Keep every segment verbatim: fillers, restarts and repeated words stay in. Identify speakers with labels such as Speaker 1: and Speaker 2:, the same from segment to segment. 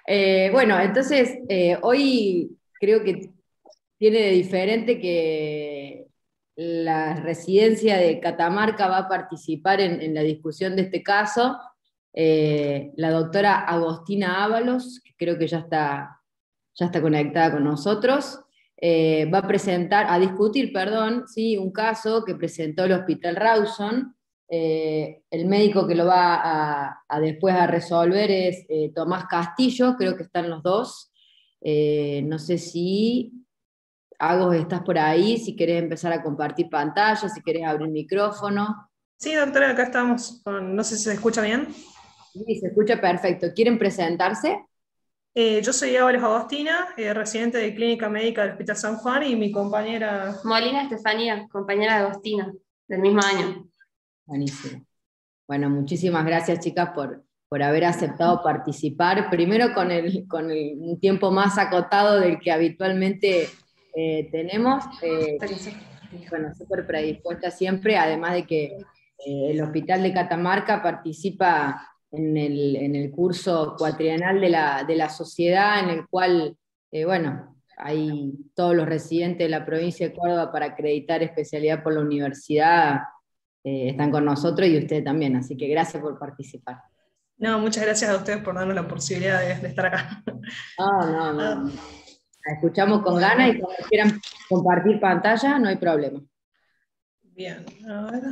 Speaker 1: Eh, bueno, entonces, eh, hoy creo que tiene de diferente que la residencia de Catamarca va a participar en, en la discusión de este caso. Eh, la doctora Agostina Ábalos, que creo que ya está, ya está conectada con nosotros, eh, va a presentar, a discutir, perdón, ¿sí? Un caso que presentó el Hospital Rawson. Eh, el médico que lo va a, a después a resolver es eh, Tomás Castillo, creo que están los dos. Eh, no sé si Agos estás por ahí, si querés empezar a compartir pantalla, si querés abrir micrófono.
Speaker 2: Sí, doctora, acá estamos. con- No sé si se escucha bien.
Speaker 1: Sí, se escucha perfecto. ¿Quieren presentarse?
Speaker 2: Eh, yo soy Ábalos Agostina, eh, residente de Clínica Médica del Hospital San Juan, y mi compañera.
Speaker 3: Molina Estefanía, compañera de Agostina, del mismo año.
Speaker 1: Buenísimo. Bueno, muchísimas gracias, chicas, por, por haber aceptado participar. Primero con el, con el, un tiempo más acotado del que habitualmente eh, tenemos. Eh, bueno, súper predispuesta siempre, además de que eh, el Hospital de Catamarca participa en el, en el curso cuatrienal de la, de la sociedad, en el cual, eh, bueno, hay todos los residentes de la provincia de Córdoba para acreditar especialidad por la universidad, eh, están con nosotros y usted también, así que gracias por participar.
Speaker 2: No, muchas gracias a ustedes por darnos la posibilidad de, de estar acá.
Speaker 1: No, no, no,
Speaker 2: Ah,
Speaker 1: no. La escuchamos con ganas y
Speaker 2: bueno,
Speaker 1: cuando quieran compartir pantalla, no hay problema.
Speaker 2: bien. A ver.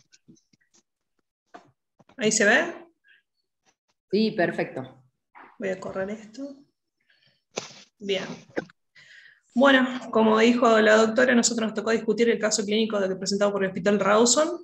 Speaker 2: ¿Ahí se ve?
Speaker 1: Sí, perfecto.
Speaker 2: Voy a correr esto. Bien. Bueno, como dijo la doctora, a nosotros nos tocó discutir el caso clínico de- presentado por el Hospital Rawson.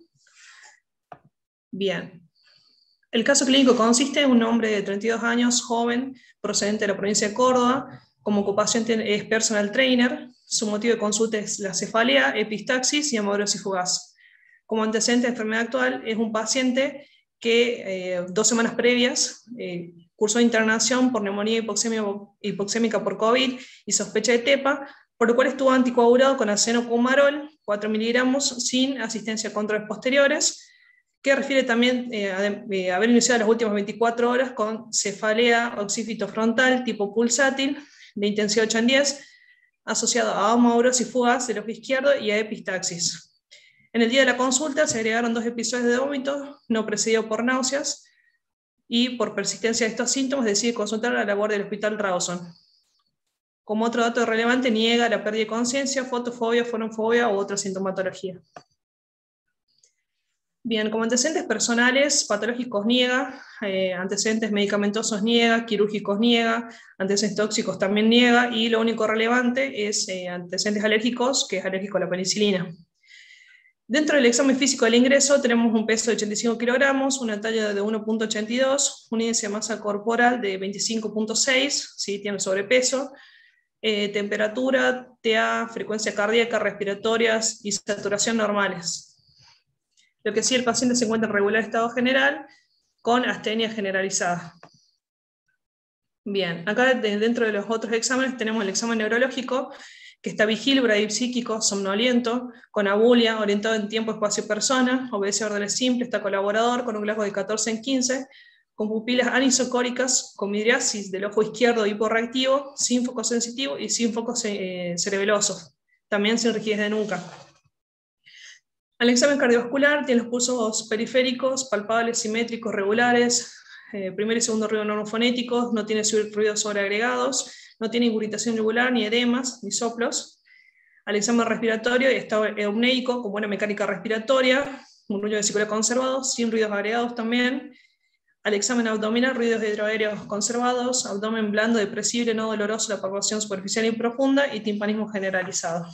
Speaker 2: Bien. El caso clínico consiste en un hombre de treinta y dos años, joven, procedente de la provincia de Córdoba. Como ocupación tiene- es personal trainer. Su motivo de consulta es la cefalea, epistaxis y hemorrosis fugaz. Como antecedente de enfermedad actual, es un paciente que eh, dos semanas previas eh, cursó internación por neumonía hipoxemia- hipoxémica por COVID y sospecha de TEPA, por lo cual estuvo anticoagulado con acenocumarol, cuatro miligramos, sin asistencia a controles posteriores, que refiere también eh, a eh, haber iniciado las últimas veinticuatro horas con cefalea occipitofrontal tipo pulsátil de intensidad ocho en diez, asociado a hemorrosis fugaz del ojo izquierdo y a epistaxis. En el día de la consulta se agregaron dos episodios de vómito, no precedido por náuseas, y por persistencia de estos síntomas decide consultar a la guardia del Hospital Rawson. Como otro dato relevante, niega la pérdida de conciencia, fotofobia, fonomfobia u otra sintomatología. Bien, como antecedentes personales, patológicos niega, eh, antecedentes medicamentosos niega, quirúrgicos niega, antecedentes tóxicos también niega, y lo único relevante es eh, antecedentes alérgicos, que es alérgico a la penicilina. Dentro del examen físico del ingreso tenemos un peso de ochenta y cinco kilogramos, una talla de uno punto ochenta y dos, un índice de masa corporal de veinticinco punto seis, ¿sí? Tiene sobrepeso, eh, temperatura, T A, frecuencia cardíaca, respiratorias y saturación normales. Lo que sí, el paciente se encuentra en regular estado general con astenia generalizada. Bien, acá dentro de los otros exámenes tenemos el examen neurológico, que está vigil, bradipsíquico, somnoliento, con abulia, orientado en tiempo, espacio, persona, obedece a órdenes simples, está colaborador, con un glasgow de catorce en quince, con pupilas anisocóricas, con midriasis del ojo izquierdo hiporreactivo, sin foco sensitivo y sin focos eh, cerebelosos, también sin rigidez de nuca. Al examen cardiovascular tiene los pulsos periféricos, palpables, simétricos, regulares, eh, primer y segundo ruido normofonéticos, no tiene ruidos sobreagregados, no tiene ingurgitación yugular, ni edemas, ni soplos. Al examen respiratorio está eumneico, con buena mecánica respiratoria, un ruido vesicular conservado, sin ruidos agregados también. Al examen abdominal, ruidos hidroaéreos conservados, abdomen blando, depresible, no doloroso, la palpación superficial y profunda, y timpanismo generalizado.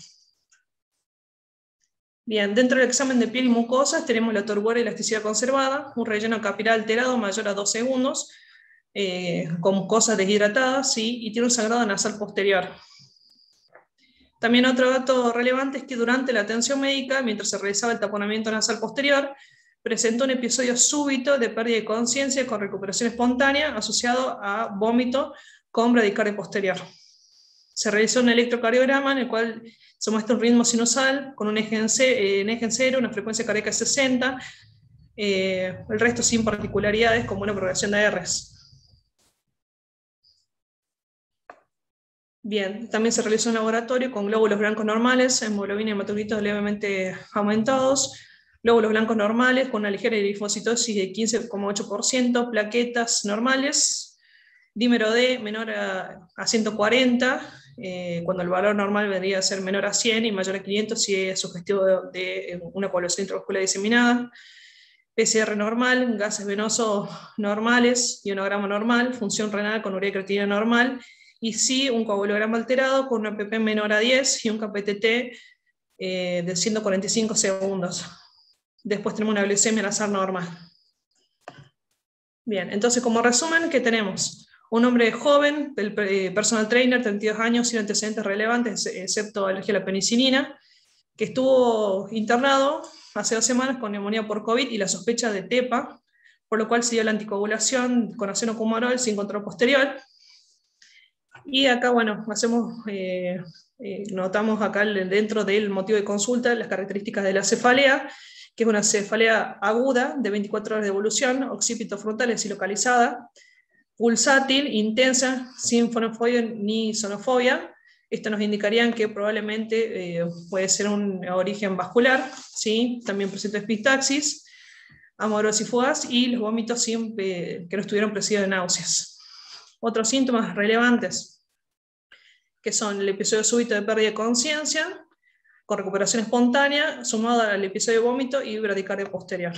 Speaker 2: Bien, dentro del examen de piel y mucosas tenemos la torbuera y elasticidad conservada, un relleno capilar alterado mayor a dos segundos, eh, con mucosas deshidratadas, ¿sí? Y tiene un sangrado nasal posterior. También otro dato relevante es que durante la atención médica, mientras se realizaba el taponamiento nasal posterior, presentó un episodio súbito de pérdida de conciencia con recuperación espontánea asociado a vómito con bradicardia posterior. Se realizó un electrocardiograma en el cual se muestra un ritmo sinusal con un eje en, C, en, eje en cero, una frecuencia cardíaca de sesenta, eh, el resto sin particularidades, con buena progresión de Rs. Bien, también se realizó un laboratorio con glóbulos blancos normales, hemoglobina y hematocritos levemente aumentados, glóbulos blancos normales con una ligera linfocitosis de quince coma ocho por ciento, plaquetas normales, dímero D menor a, a ciento cuarenta, eh, cuando el valor normal vendría a ser menor a cien y mayor a quinientos si es sugestivo de, de una población intravascular diseminada, P C R normal, gases venosos normales, ionograma normal, función renal con urea y creatinina normal, y sí un coagulograma alterado con una P P menor a diez y un K P T T eh, de ciento cuarenta y cinco segundos. Después tenemos una glucemia al azar normal. Bien, entonces como resumen, ¿qué tenemos? Un hombre joven, el personal trainer, treinta y dos años, sin antecedentes relevantes, excepto alergia a la penicilina, que estuvo internado hace dos semanas con neumonía por COVID y la sospecha de TEPA, por lo cual se dio la anticoagulación con acenocumarol sin control posterior. Y acá, bueno, hacemos, eh, eh, notamos acá dentro del motivo de consulta las características de la cefalea, que es una cefalea aguda de veinticuatro horas de evolución, occipito frontal y localizada, pulsátil, intensa, sin fonofobia ni sonofobia. Esto nos indicaría que probablemente eh, puede ser un origen vascular, ¿sí? También presenta epistaxis, amaurosis fugaz y los vómitos sin, eh, que no estuvieron precedidos de náuseas. Otros síntomas relevantes, que son el episodio súbito de pérdida de conciencia, con recuperación espontánea, sumado al episodio de vómito y bradicardia posterior.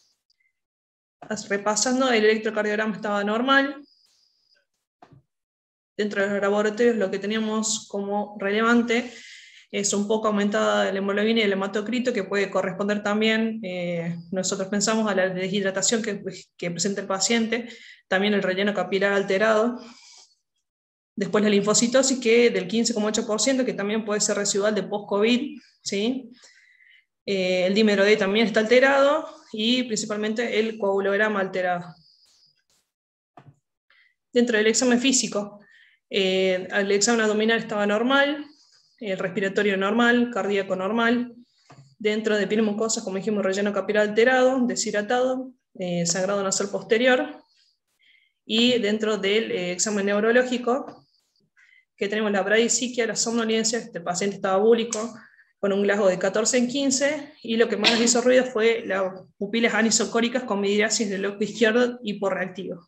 Speaker 2: Repasando, el electrocardiograma estaba normal. Dentro de los laboratorios lo que teníamos como relevante es un poco aumentada la hemoglobina y el hematocrito, que puede corresponder también, eh, nosotros pensamos, a la deshidratación que, que presenta el paciente, también el relleno capilar alterado. Después la linfocitosis, que del quince coma ocho por ciento, que también puede ser residual de post-COVID, ¿sí? Eh, el dímero D también está alterado, y principalmente el coagulograma alterado. Dentro del examen físico, eh, el examen abdominal estaba normal, el respiratorio normal, cardíaco normal, dentro de piel mucosa, como dijimos, relleno capilar alterado, deshidratado, eh, sangrado nasal posterior, y dentro del eh, examen neurológico, que tenemos la bradisiquia, la somnolencia, este paciente estaba búlico, con un Glasgow de catorce en quince, y lo que más nos hizo ruido fue las pupilas anisocóricas con mydriasis del loco izquierdo hiporreactivo.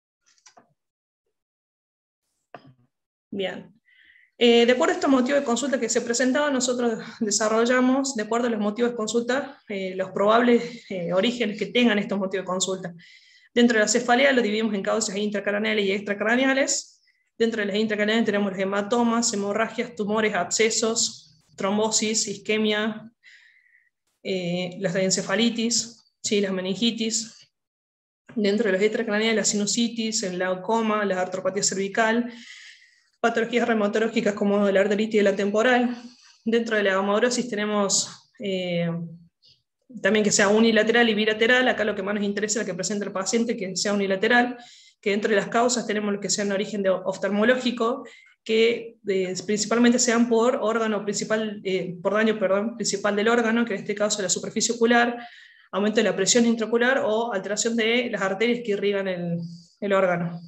Speaker 2: Bien. Eh, de acuerdo a estos motivos de consulta que se presentaban, nosotros desarrollamos, de acuerdo a los motivos de consulta, eh, los probables eh, orígenes que tengan estos motivos de consulta. Dentro de la cefalea lo dividimos en causas intracraneales y extracraneales. Dentro de las intracraneales tenemos los hematomas, hemorragias, tumores, abscesos, trombosis, isquemia, eh, las encefalitis, ¿sí? Las meningitis. Dentro de los extracraneales, la sinusitis, el glaucoma, la artropatía cervical, patologías reumatológicas como la arteritis y la temporal. Dentro de la amaurosis tenemos eh, también que sea unilateral y bilateral. Acá lo que más nos interesa es que presente el paciente, que sea unilateral, que dentro de las causas tenemos lo que sea un origen de oftalmológico, que eh, principalmente sean por órgano principal, eh, por daño perdón, principal del órgano, que en este caso es la superficie ocular, aumento de la presión intraocular o alteración de las arterias que irrigan el, el órgano.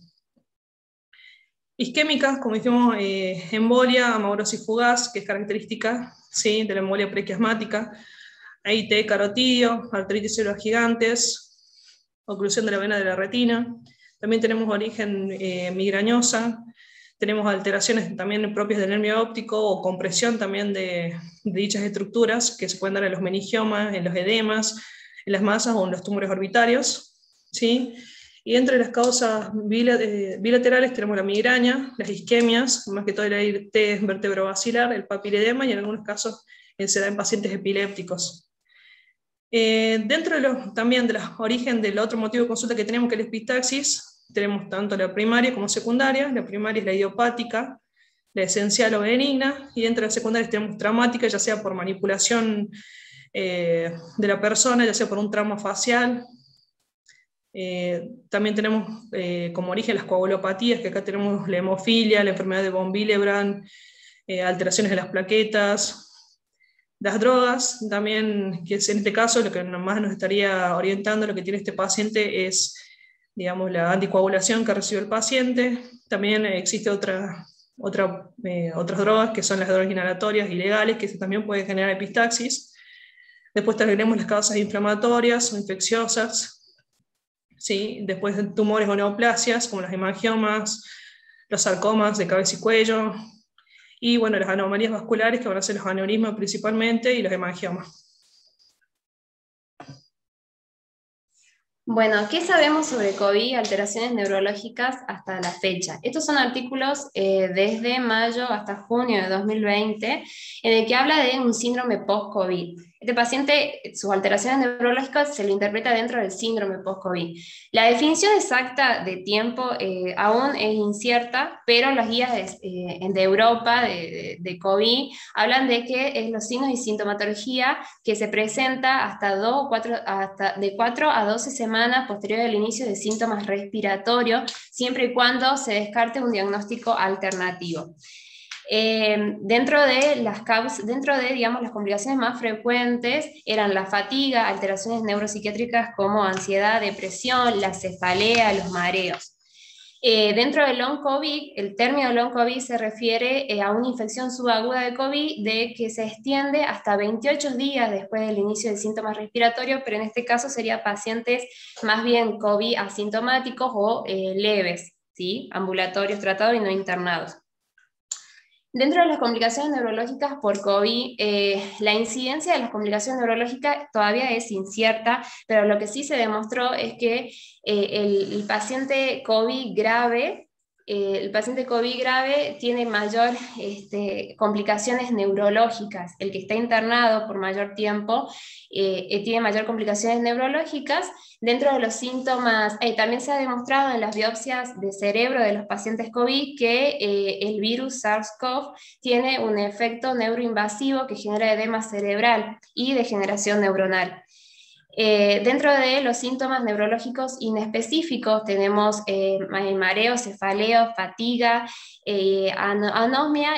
Speaker 2: Isquémicas, como dijimos, eh, embolia, amaurosis fugaz, que es característica, ¿sí?, de la embolia prequiasmática, A I T carotidio, arteritis células gigantes, oclusión de la vena de la retina. También tenemos origen eh, migrañosa, tenemos alteraciones también propias del nervio óptico o compresión también de, de dichas estructuras que se pueden dar en los meningiomas, en los edemas, en las masas o en los tumores orbitarios, ¿sí? Y entre las causas bilaterales tenemos la migraña, las isquemias, más que todo el A I T vertebrovascular, el papiledema y en algunos casos se da en pacientes epilépticos. Eh, dentro de los, también de los origen del otro motivo de consulta que tenemos, que es la epistaxis, tenemos tanto la primaria como secundaria. La primaria es la idiopática, la esencial o benigna, y dentro de las secundarias tenemos traumática, ya sea por manipulación eh, de la persona, ya sea por un trauma facial. Eh, también tenemos eh, como origen las coagulopatías, que acá tenemos la hemofilia, la enfermedad de von Willebrand, eh, alteraciones de las plaquetas. Las drogas, también, que es en este caso lo que más nos estaría orientando, lo que tiene este paciente es, digamos, la anticoagulación que recibe el paciente. También existe otra, otra, eh, otras drogas que son las drogas inhalatorias ilegales, que también pueden generar epistaxis. Después tenemos las causas inflamatorias o infecciosas, ¿sí? Después tumores o neoplasias, como las hemangiomas, los sarcomas de cabeza y cuello, y bueno, las anomalías vasculares, que van a ser los aneurismas principalmente, y los hemangiomas.
Speaker 3: Bueno, ¿qué sabemos sobre COVID y alteraciones neurológicas hasta la fecha? Estos son artículos eh, desde mayo hasta junio de dos mil veinte, en el que habla de un síndrome post-COVID. Este paciente, sus alteraciones neurológicas se lo interpreta dentro del síndrome post-COVID. La definición exacta de tiempo eh, aún es incierta, pero las guías de, eh, de Europa de, de, de COVID hablan de que es los signos y sintomatología que se presenta hasta, dos, cuatro, hasta de cuatro a doce semanas posterior al inicio de síntomas respiratorios, siempre y cuando se descarte un diagnóstico alternativo. Eh, dentro de las causas, dentro de, digamos, las complicaciones más frecuentes eran la fatiga, alteraciones neuropsiquiátricas como ansiedad, depresión, la cefalea, los mareos. Eh, dentro del long COVID, el término long COVID se refiere eh, a una infección subaguda de COVID de que se extiende hasta veintiocho días después del inicio de síntomas respiratorios, pero en este caso serían pacientes más bien COVID asintomáticos o eh, leves, ¿sí? Ambulatorios tratados y no internados. Dentro de las complicaciones neurológicas por COVID, eh, la incidencia de las complicaciones neurológicas todavía es incierta, pero lo que sí se demostró es que eh, el, el paciente COVID grave, eh, el paciente COVID grave tiene mayor este, complicaciones neurológicas. El que está internado por mayor tiempo eh, tiene mayor complicaciones neurológicas. Dentro de los síntomas, eh, también se ha demostrado en las biopsias de cerebro de los pacientes COVID que eh, el virus SARS-CoV tiene un efecto neuroinvasivo que genera edema cerebral y degeneración neuronal. Eh, dentro de los síntomas neurológicos inespecíficos tenemos eh, mareo, cefaleo, fatiga, eh, anosmia,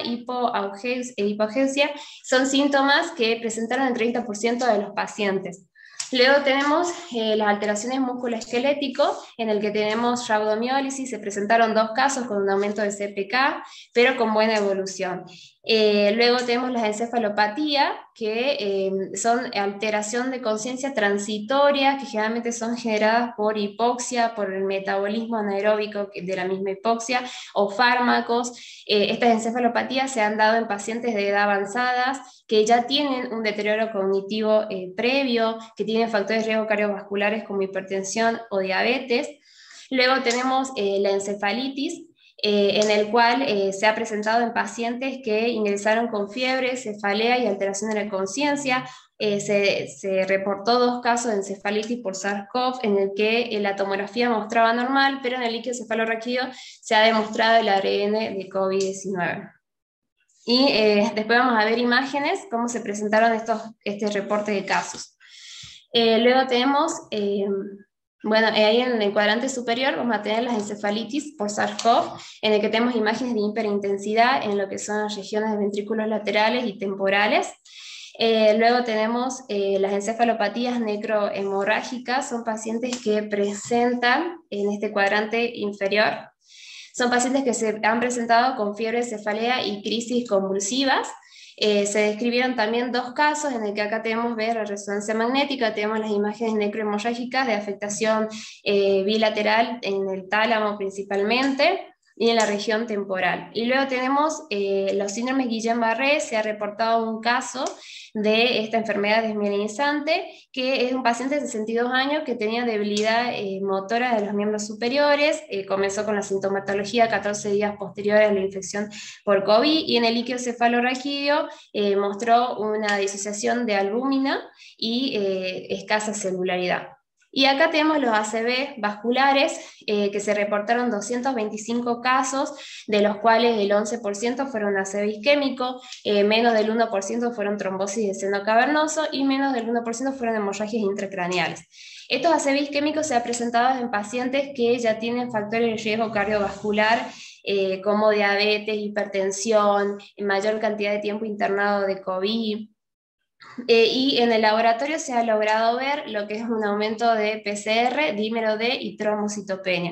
Speaker 3: hipogeusia, son síntomas que presentaron el treinta por ciento de los pacientes. Luego tenemos eh, las alteraciones musculoesqueléticas, en el que tenemos rhabdomiólisis, se presentaron dos casos con un aumento de C P K, pero con buena evolución. Eh, luego tenemos las encefalopatías, que eh, son alteración de conciencia transitoria, que generalmente son generadas por hipoxia, por el metabolismo anaeróbico de la misma hipoxia, o fármacos. Eh, estas encefalopatías se han dado en pacientes de edad avanzadas, que ya tienen un deterioro cognitivo eh, previo, que tienen factores de riesgo cardiovasculares como hipertensión o diabetes. Luego tenemos eh, la encefalitis, Eh, en el cual eh, se ha presentado en pacientes que ingresaron con fiebre, cefalea y alteración de la conciencia. Eh, se, se reportó dos casos de encefalitis por SARS-CoV en el que eh, la tomografía mostraba normal, pero en el líquido cefalorraquídeo se ha demostrado el A R N de COVID diecinueve. Y eh, después vamos a ver imágenes, cómo se presentaron estos, este reporte de casos. Eh, luego tenemos... Eh, Bueno, ahí en el cuadrante superior vamos a tener las encefalitis por SARS-CoV, en el que tenemos imágenes de hiperintensidad en lo que son las regiones de ventrículos laterales y temporales. Eh, luego tenemos eh, las encefalopatías necrohemorrágicas, son pacientes que presentan en este cuadrante inferior. Son pacientes que se han presentado con fiebre, cefalea y crisis convulsivas. Eh, se describieron también dos casos en el que acá tenemos ver la resonancia magnética, tenemos las imágenes necrohemorrágicas de afectación eh, bilateral en el tálamo principalmente y en la región temporal. Y luego tenemos eh, los síndromes Guillain-Barré, se ha reportado un caso de esta enfermedad desmielinizante, que es un paciente de sesenta y dos años que tenía debilidad eh, motora de los miembros superiores, eh, comenzó con la sintomatología catorce días posteriores a la infección por COVID, y en el líquido cefalorraquídeo eh, mostró una disociación de albúmina y eh, escasa celularidad. Y acá tenemos los A C V vasculares, eh, que se reportaron doscientos veinticinco casos, de los cuales el once por ciento fueron A C V isquémico, eh, menos del uno por ciento fueron trombosis de seno cavernoso y menos del uno por ciento fueron hemorragias intracraneales. Estos A C V isquémicos se han presentado en pacientes que ya tienen factores de riesgo cardiovascular, eh, como diabetes, hipertensión, mayor cantidad de tiempo internado de COVID. Eh, y en el laboratorio se ha logrado ver lo que es un aumento de P C R, dímero D y trombocitopenia.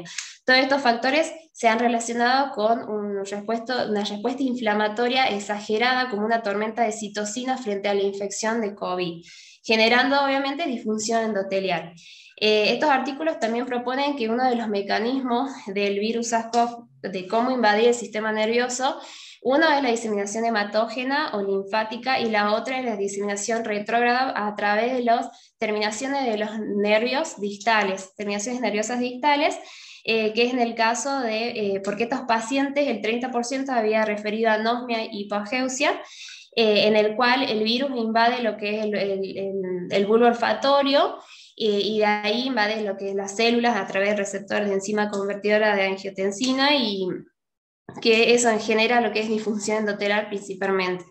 Speaker 3: Todos estos factores se han relacionado con un respuesta, una respuesta inflamatoria exagerada como una tormenta de citocina frente a la infección de COVID, generando obviamente disfunción endotelial. Eh, estos artículos también proponen que uno de los mecanismos del virus SARS-CoV, de cómo invadir el sistema nervioso, uno es la diseminación hematógena o linfática y la otra es la diseminación retrógrada a través de las terminaciones de los nervios distales, terminaciones nerviosas distales, eh, que es en el caso de, eh, porque estos pacientes, el treinta por ciento había referido a anosmia y hipogeusia, eh, en el cual el virus invade lo que es el, el, el, el bulbo olfatorio, eh, y de ahí invade lo que es las células a través de receptores de enzima convertidora de angiotensina, y que eso genera lo que es disfunción endotelial principalmente.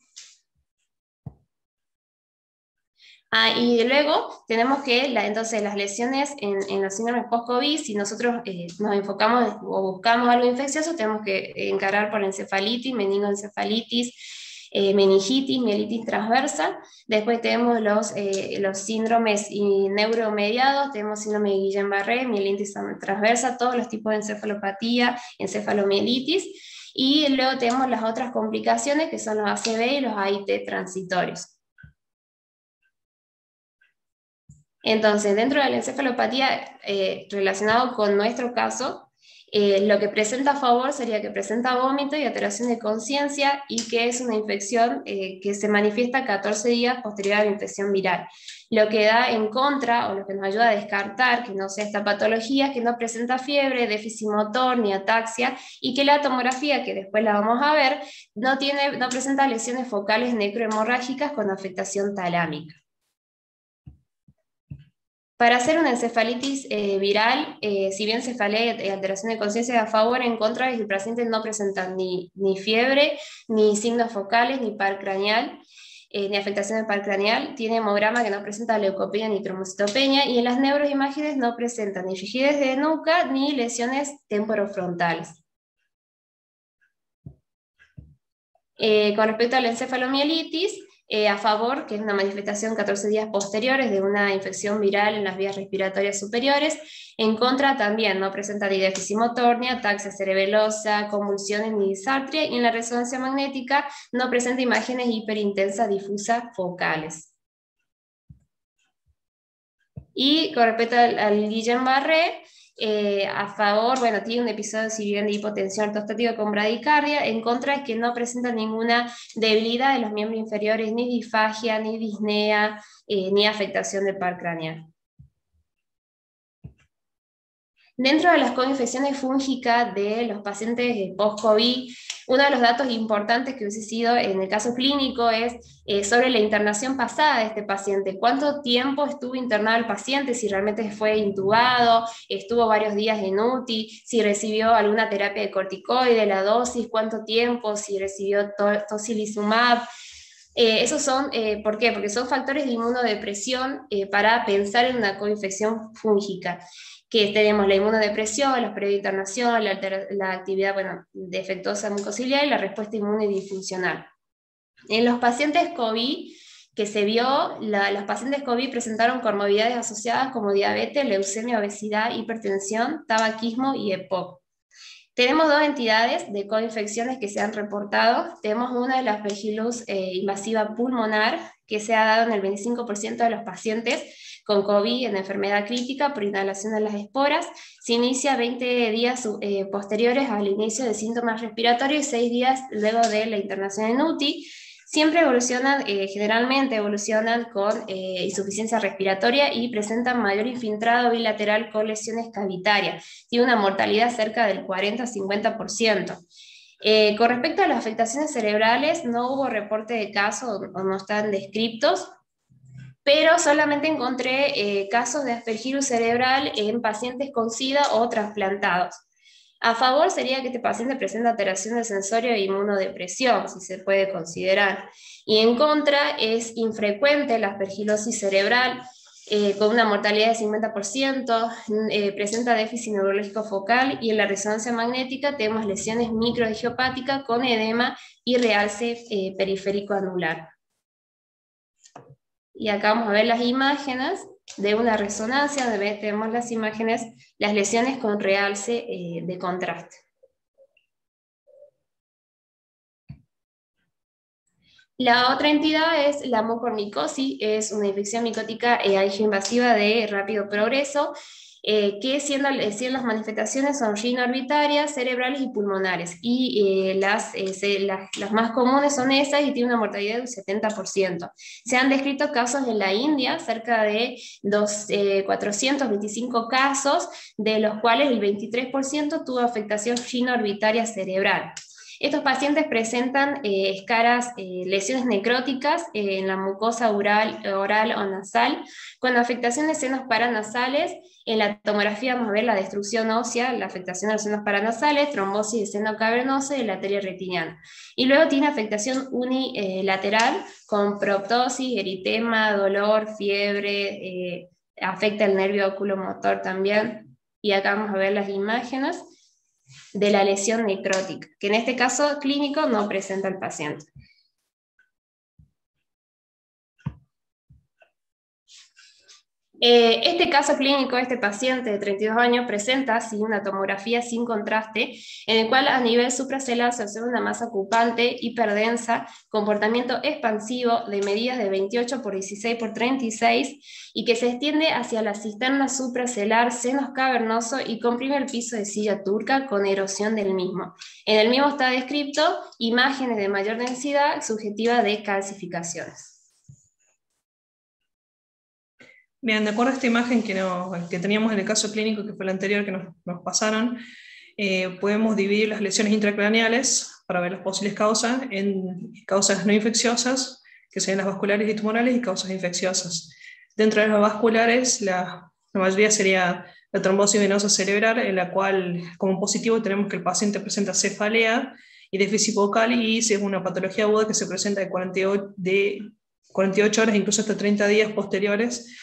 Speaker 3: Ah, y luego tenemos que la, entonces las lesiones en, en los síndromes post-COVID, si nosotros eh, nos enfocamos o buscamos algo infeccioso, tenemos que encarar por encefalitis, meningoencefalitis, eh, meningitis, mielitis transversa. Después tenemos los, eh, los síndromes neuromediados, tenemos síndrome de Guillain-Barré, mielitis transversa, todos los tipos de encefalopatía, encefalomielitis. Y luego tenemos las otras complicaciones que son los A C V y los A I T transitorios. Entonces, dentro de la encefalopatía, eh, relacionado con nuestro caso, eh, lo que presenta a favor sería que presenta vómito y alteración de conciencia, y que es una infección eh, que se manifiesta catorce días posterior a la infección viral. Lo que da en contra, o lo que nos ayuda a descartar que no sea esta patología, es que no presenta fiebre, déficit motor ni ataxia, y que la tomografía, que después la vamos a ver, no, tiene, no presenta lesiones focales necrohemorrágicas con afectación talámica. Para hacer una encefalitis eh, viral, eh, si bien cefalea y alteración de conciencia, a favor, en contra, es que el paciente no presenta ni, ni fiebre, ni signos focales, ni par craneal, eh, ni afectación del par craneal, tiene hemograma que no presenta leucopenia ni trombocitopenia, y en las neuroimágenes no presenta ni rigidez de nuca, ni lesiones temporofrontales. Eh, con respecto a la encefalomielitis, Eh, a favor, que es una manifestación catorce días posteriores de una infección viral en las vías respiratorias superiores. En contra también no presenta ni déficit motor, ni ataxia cerebelosa, convulsiones ni disartria, y en la resonancia magnética no presenta imágenes hiperintensas difusas focales. Y con respecto al, al Guillain-Barré, Eh, a favor, bueno, tiene un episodio si bien de hipotensión ortostática con bradicardia. En contra es que no presenta ninguna debilidad de los miembros inferiores, ni disfagia, ni disnea, eh, ni afectación del par craneal. Dentro de las coinfecciones fúngicas de los pacientes post-COVID, uno de los datos importantes que hubiese sido en el caso clínico es eh, sobre la internación pasada de este paciente. ¿Cuánto tiempo estuvo internado el paciente? Si realmente fue intubado, estuvo varios días en U T I, si recibió alguna terapia de corticoide, la dosis, cuánto tiempo, si recibió to tocilizumab. Eh, esos son, eh, ¿por qué? Porque son factores de inmunodepresión eh, para pensar en una coinfección fúngica, que tenemos la inmunodepresión, la preinternación, la, la actividad bueno, defectuosa mucociliar y la respuesta inmune disfuncional. En los pacientes COVID que se vio, la, los pacientes COVID presentaron comorbilidades asociadas como diabetes, leucemia, obesidad, hipertensión, tabaquismo y EPOC. Tenemos dos entidades de coinfecciones que se han reportado. Tenemos una de la Aspergillus eh, invasiva pulmonar, que se ha dado en el veinticinco por ciento de los pacientes con COVID en enfermedad crítica por inhalación de las esporas. Se inicia veinte días eh, posteriores al inicio de síntomas respiratorios y seis días luego de la internación en U T I. Siempre evolucionan, eh, generalmente evolucionan con eh, insuficiencia respiratoria y presentan mayor infiltrado bilateral con lesiones cavitarias. Tiene una mortalidad cerca del cuarenta a cincuenta por ciento. Eh, con respecto a las afectaciones cerebrales, no hubo reporte de casos o no están descriptos, pero solamente encontré eh, casos de Aspergillus cerebral en pacientes con SIDA o trasplantados. A favor sería que este paciente presenta alteración de sensorio e inmunodepresión, si se puede considerar. Y en contra es infrecuente la aspergilosis cerebral, eh, con una mortalidad de cincuenta por ciento, eh, presenta déficit neurológico focal, y en la resonancia magnética tenemos lesiones microangiopáticas con edema y realce eh, periférico anular. Y acá vamos a ver las imágenes. de una resonancia, donde tenemos las imágenes, las lesiones con realce eh, de contraste. La otra entidad es la mucormicosis, es una infección micótica eh, angioinvasiva de rápido progreso, eh, que siendo, siendo las manifestaciones son rinoorbitarias, cerebrales y pulmonares, y eh, las, eh, se, las, las más comunes son esas y tiene una mortalidad del setenta por ciento. Se han descrito casos en la India, cerca de dos, eh, cuatrocientos veinticinco casos, de los cuales el veintitrés por ciento tuvo afectación rinoorbitaria cerebral. Estos pacientes presentan eh, escaras, eh, lesiones necróticas eh, en la mucosa oral, oral o nasal, con afectación de senos paranasales. En la tomografía vamos a ver la destrucción ósea, la afectación de los senos paranasales, trombosis de seno cavernoso y la arteria retiniana. Y luego tiene afectación unilateral con proptosis, eritema, dolor, fiebre, eh, afecta el nervio oculomotor también. Y acá vamos a ver las imágenes de la lesión necrótica, que en este caso clínico no presenta el paciente. Eh, este caso clínico de este paciente de treinta y dos años presenta sí, una tomografía sin contraste, en el cual a nivel supracelular se observa una masa ocupante hiperdensa, comportamiento expansivo de medidas de veintiocho por dieciséis por treinta y seis, y que se extiende hacia la cisterna supracelular, senos cavernosos, y comprime el piso de silla turca con erosión del mismo. En el mismo está descrito imágenes de mayor densidad subjetiva de calcificaciones.
Speaker 2: Bien, de acuerdo a esta imagen que, no, que teníamos en el caso clínico, que fue la anterior que nos, nos pasaron, eh, podemos dividir las lesiones intracraneales para ver las posibles causas en causas no infecciosas, que serían las vasculares y tumorales, y causas infecciosas. Dentro de las vasculares, la, la mayoría sería la trombosis venosa cerebral, en la cual como positivo tenemos que el paciente presenta cefalea y déficit vocal, y si es una patología aguda que se presenta de cuarenta y ocho, de cuarenta y ocho horas, incluso hasta treinta días posteriores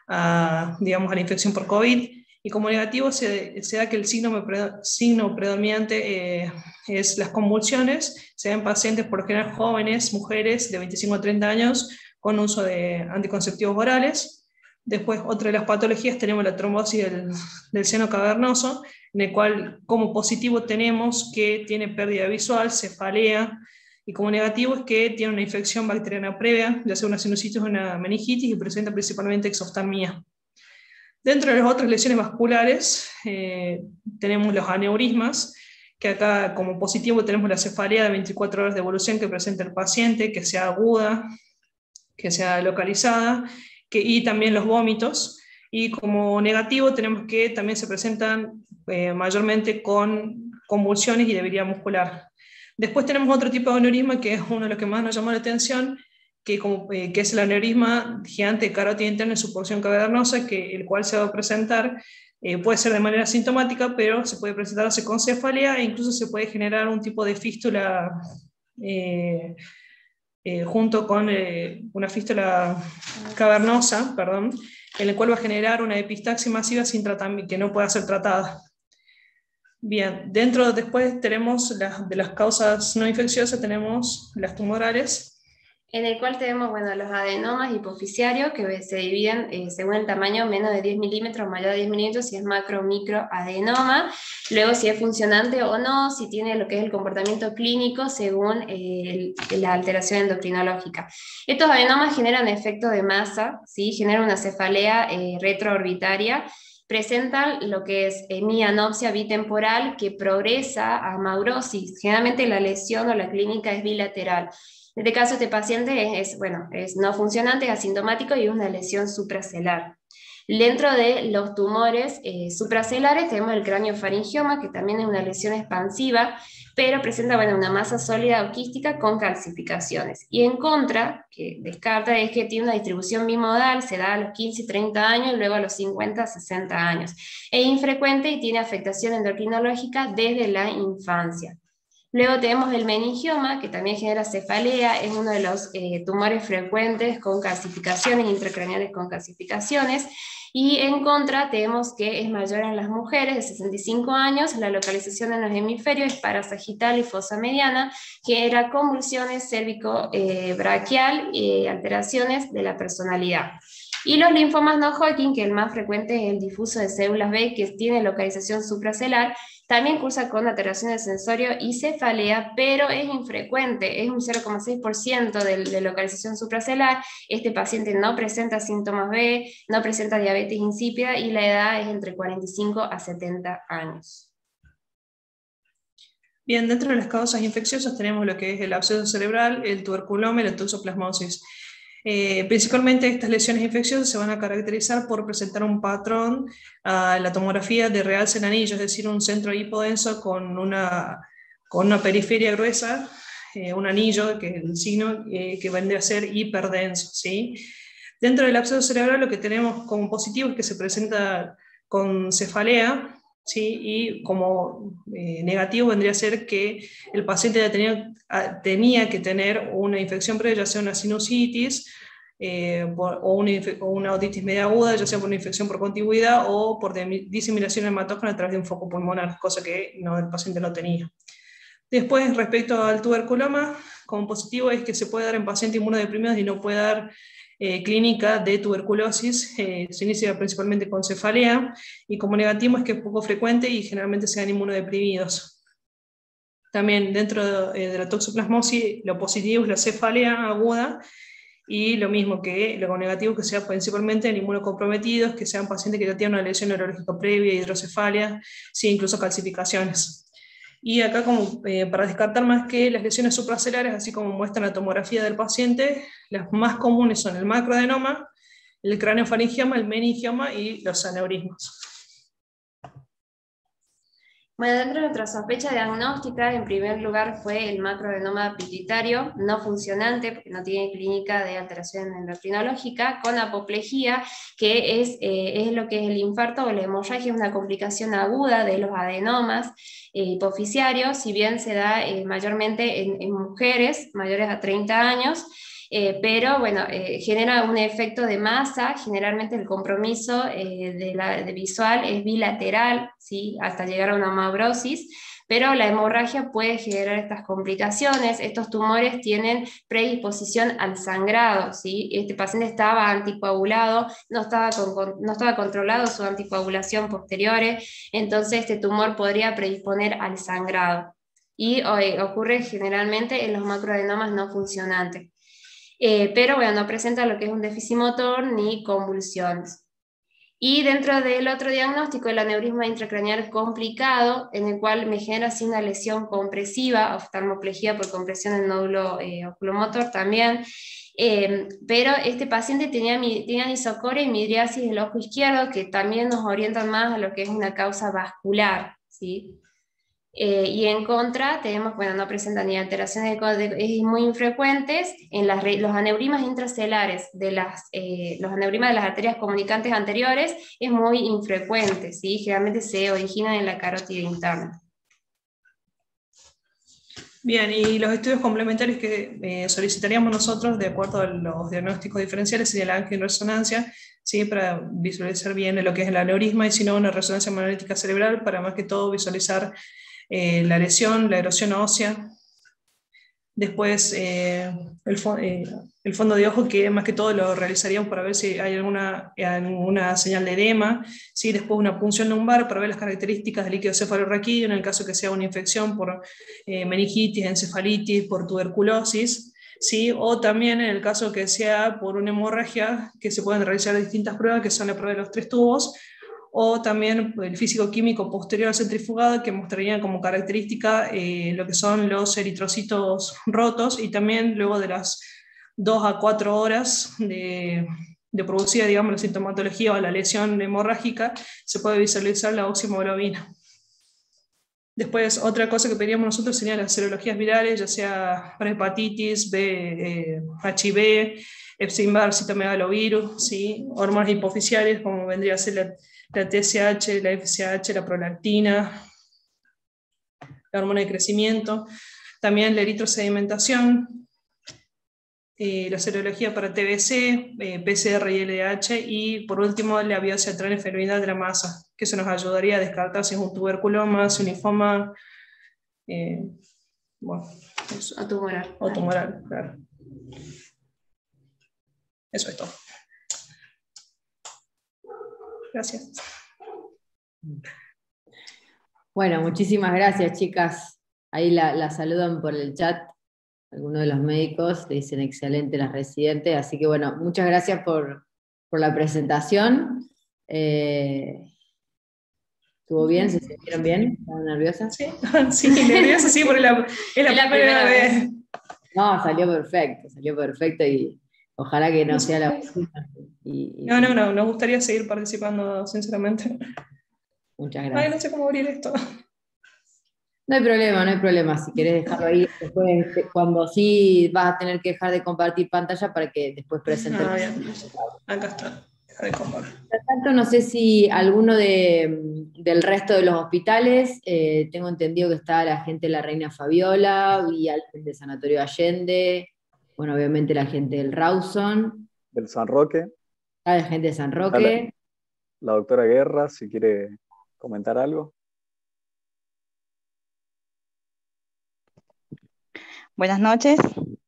Speaker 2: a, digamos, a la infección por COVID, y como negativo se, se da que el signo, signo predominante eh, es las convulsiones. Se dan pacientes por lo general jóvenes, mujeres de veinticinco a treinta años, con uso de anticonceptivos orales. Después, otra de las patologías, tenemos la trombosis del, del seno cavernoso, en el cual como positivo tenemos que tiene pérdida visual, cefalea, y como negativo es que tiene una infección bacteriana previa, ya sea una sinusitis o una meningitis, y presenta principalmente exoftalmía. Dentro de las otras lesiones vasculares, eh, tenemos los aneurismas, que acá como positivo tenemos la cefalea de veinticuatro horas de evolución que presenta el paciente, que sea aguda, que sea localizada, que, y también los vómitos. Y como negativo tenemos que también se presentan eh, mayormente con convulsiones y debilidad muscular. Después tenemos otro tipo de aneurisma, que es uno de los que más nos llamó la atención, que, como, eh, que es el aneurisma gigante de carótida interna en su porción cavernosa, que, el cual se va a presentar, eh, puede ser de manera asintomática, pero se puede presentarse con cefalea, e incluso se puede generar un tipo de fístula eh, eh, junto con eh, una fístula cavernosa, perdón, en el cual va a generar una epistaxis masiva sin tratamiento, que no puede ser tratada. Bien, dentro después tenemos las, de las causas no infecciosas, tenemos las tumorales.
Speaker 3: En el cual tenemos bueno, los adenomas hipofisiarios, que se dividen eh, según el tamaño, menos de diez milímetros, mayor de diez milímetros, si es macro o micro adenoma. Luego si es funcionante o no, si tiene lo que es el comportamiento clínico según eh, el, la alteración endocrinológica. Estos adenomas generan efecto de masa, ¿sí? Generan una cefalea eh, retroorbitaria. Presentan lo que es hemianopsia bitemporal que progresa a maurosis. Generalmente la lesión o la clínica es bilateral. En este caso, este paciente es, bueno, es no funcionante, es asintomático y es una lesión supracelular. Dentro de los tumores eh, supracelares tenemos el craniofaringioma, que también es una lesión expansiva, pero presenta bueno, una masa sólida o quística con calcificaciones. Y en contra, que descarta, es que tiene una distribución bimodal, se da a los quince y treinta años, y luego a los cincuenta a sesenta años. Es infrecuente y tiene afectación endocrinológica desde la infancia. Luego tenemos el meningioma, que también genera cefalea, es uno de los eh, tumores frecuentes con calcificaciones, intracraneales con calcificaciones, y en contra tenemos que es mayor en las mujeres de sesenta y cinco años, la localización en los hemisferios es parasagital y fosa mediana, genera convulsiones cérvico-braquial y alteraciones de la personalidad. Y los linfomas no Hodgkin, que el más frecuente es el difuso de células B, que tiene localización supracelular, también cursa con alteraciones de sensorio y cefalea, pero es infrecuente, es un cero coma seis por ciento de, de localización supracelular. Este paciente no presenta síntomas B, no presenta diabetes insípida y la edad es entre cuarenta y cinco a setenta años.
Speaker 2: Bien, dentro de las causas infecciosas tenemos lo que es el absceso cerebral, el tuberculoma y la toxoplasmosis. Eh, principalmente estas lesiones infecciosas se van a caracterizar por presentar un patrón a la tomografía de realce en anillo, es decir, un centro hipodenso con una, con una periferia gruesa, eh, un anillo, que es el signo eh, que vendría a ser hiperdenso, ¿sí? Dentro del absceso cerebral lo que tenemos como positivo es que se presenta con cefalea, ¿sí? Y como eh, negativo vendría a ser que el paciente ya tenía, tenía que tener una infección previa, ya sea una sinusitis eh, por, o, una, o una otitis media aguda, ya sea por una infección por contigüidad o por diseminación hematógena a través de un foco pulmonar, cosa que no, el paciente no tenía. Después, respecto al tuberculoma, como positivo es que se puede dar en pacientes inmunodeprimidos y no puede dar Eh, clínica de tuberculosis, eh, se inicia principalmente con cefalea, y como negativo es que es poco frecuente y generalmente se dan inmunodeprimidos. También dentro de, eh, de la toxoplasmosis, lo positivo es la cefalea aguda, y lo mismo que lo negativo que sea principalmente en inmunocomprometidos, que sean pacientes que ya tienen una lesión neurológica previa, hidrocefalia, sí, incluso calcificaciones. Y acá, como, eh, para descartar más que las lesiones supracelares, así como muestra la tomografía del paciente, las más comunes son el macroadenoma, el craneofaringioma, el meningioma y los aneurismas.
Speaker 3: Bueno, dentro de nuestra sospecha diagnóstica, en primer lugar fue el macroadenoma pituitario, no funcionante, porque no tiene clínica de alteración endocrinológica, con apoplejía, que es, eh, es lo que es el infarto o la hemorragia, es una complicación aguda de los adenomas eh, hipofisiarios, si bien se da eh, mayormente en, en mujeres mayores a treinta años, Eh, pero bueno, eh, genera un efecto de masa, generalmente el compromiso eh, de la, de visual es bilateral, ¿sí? Hasta llegar a una amaurosis, pero la hemorragia puede generar estas complicaciones. Estos tumores tienen predisposición al sangrado, ¿sí? Este paciente estaba anticoagulado, no estaba, con, no estaba controlado su anticoagulación posterior, entonces este tumor podría predisponer al sangrado, y eh, ocurre generalmente en los macroadenomas no funcionantes. Eh, pero bueno, no presenta lo que es un déficit motor ni convulsiones. Y dentro del otro diagnóstico, el aneurisma intracraneal complicado, en el cual me genera así una lesión compresiva, oftalmoplejía por compresión del nódulo eh, oculomotor también, eh, pero este paciente tenía, tenía anisocoria y midriasis del ojo izquierdo, que también nos orientan más a lo que es una causa vascular, ¿sí? Eh, y en contra tenemos, bueno, no presenta ni alteraciones de, de, es muy infrecuentes en las, los aneurismas intracelares de las, eh, los aneurismas de las arterias comunicantes anteriores es muy infrecuente, ¿sí? Generalmente se originan en la carótida interna.
Speaker 2: Bien, y los estudios complementarios que eh, solicitaríamos nosotros, de acuerdo a los diagnósticos diferenciales, sería la angioresonancia, ¿sí? Para visualizar bien lo que es el aneurisma, y si no, una resonancia magnética cerebral, para más que todo visualizar Eh, la lesión, la erosión ósea. Después eh, el, fo eh, el fondo de ojo, que más que todo lo realizaríamos para ver si hay alguna, alguna señal de edema, ¿sí? Después una punción lumbar para ver las características del líquido cefalorraquídeo en el caso que sea una infección por eh, meningitis, encefalitis, por tuberculosis, ¿sí? O también en el caso que sea por una hemorragia, que se pueden realizar distintas pruebas, que son la prueba de los tres tubos, o también el físico-químico posterior al centrifugado, que mostrarían como característica eh, lo que son los eritrocitos rotos, y también luego de las dos a cuatro horas de, de producida, digamos, la sintomatología o la lesión hemorrágica, se puede visualizar la oximoglobina. Después, otra cosa que pedíamos nosotros serían las serologías virales, ya sea para hepatitis, B, eh, H I V, Epstein-Barr, citomegalovirus, ¿sí? Hormonas hipofisiales, como vendría a ser la la T S H, la F S H, la prolactina, la hormona de crecimiento, también la eritrosedimentación, eh, la serología para T B C, eh, P C R y L D H, y por último la biopsia de transferbilidad de la masa, que eso nos ayudaría a descartar si es un tuberculoma, si es un linfoma, eh, bueno, eso.
Speaker 3: O tumoral.
Speaker 2: O tumoral, claro. Eso es todo. Gracias.
Speaker 1: Bueno, muchísimas gracias, chicas. Ahí la, la saludan por el chat. Algunos de los médicos le dicen excelente las residentes. Así que bueno, muchas gracias por, por la presentación. Eh, ¿Estuvo bien? ¿Se sintieron bien? ¿Estaban nerviosas?
Speaker 2: Sí, sí, nerviosa, sí, porque la, es la,
Speaker 3: Es la
Speaker 2: primera
Speaker 3: primera
Speaker 2: vez.
Speaker 3: vez.
Speaker 1: No, salió perfecto, salió perfecto y ojalá que no sea la última. Y, y-
Speaker 2: No, no, no, nos gustaría seguir participando, sinceramente.
Speaker 1: Muchas
Speaker 2: Ay,
Speaker 1: gracias.
Speaker 2: no sé cómo abrir esto.
Speaker 1: No hay problema, no hay problema. Si querés dejarlo ahí, después, este, cuando sí vas a tener que dejar de compartir pantalla para que después presentes.
Speaker 2: Ah, bien. Acá está. Deja de compartir.
Speaker 1: Por tanto, no sé si alguno de, del resto de los hospitales, eh, tengo entendido que está la gente de la Reina Fabiola y la gente de Sanatorio Allende, bueno, obviamente la gente del Rawson,
Speaker 4: Del San Roque.
Speaker 1: la gente de San
Speaker 4: Está la,
Speaker 1: Roque.
Speaker 4: la doctora Guerra, si quiere comentar algo.
Speaker 5: Buenas noches,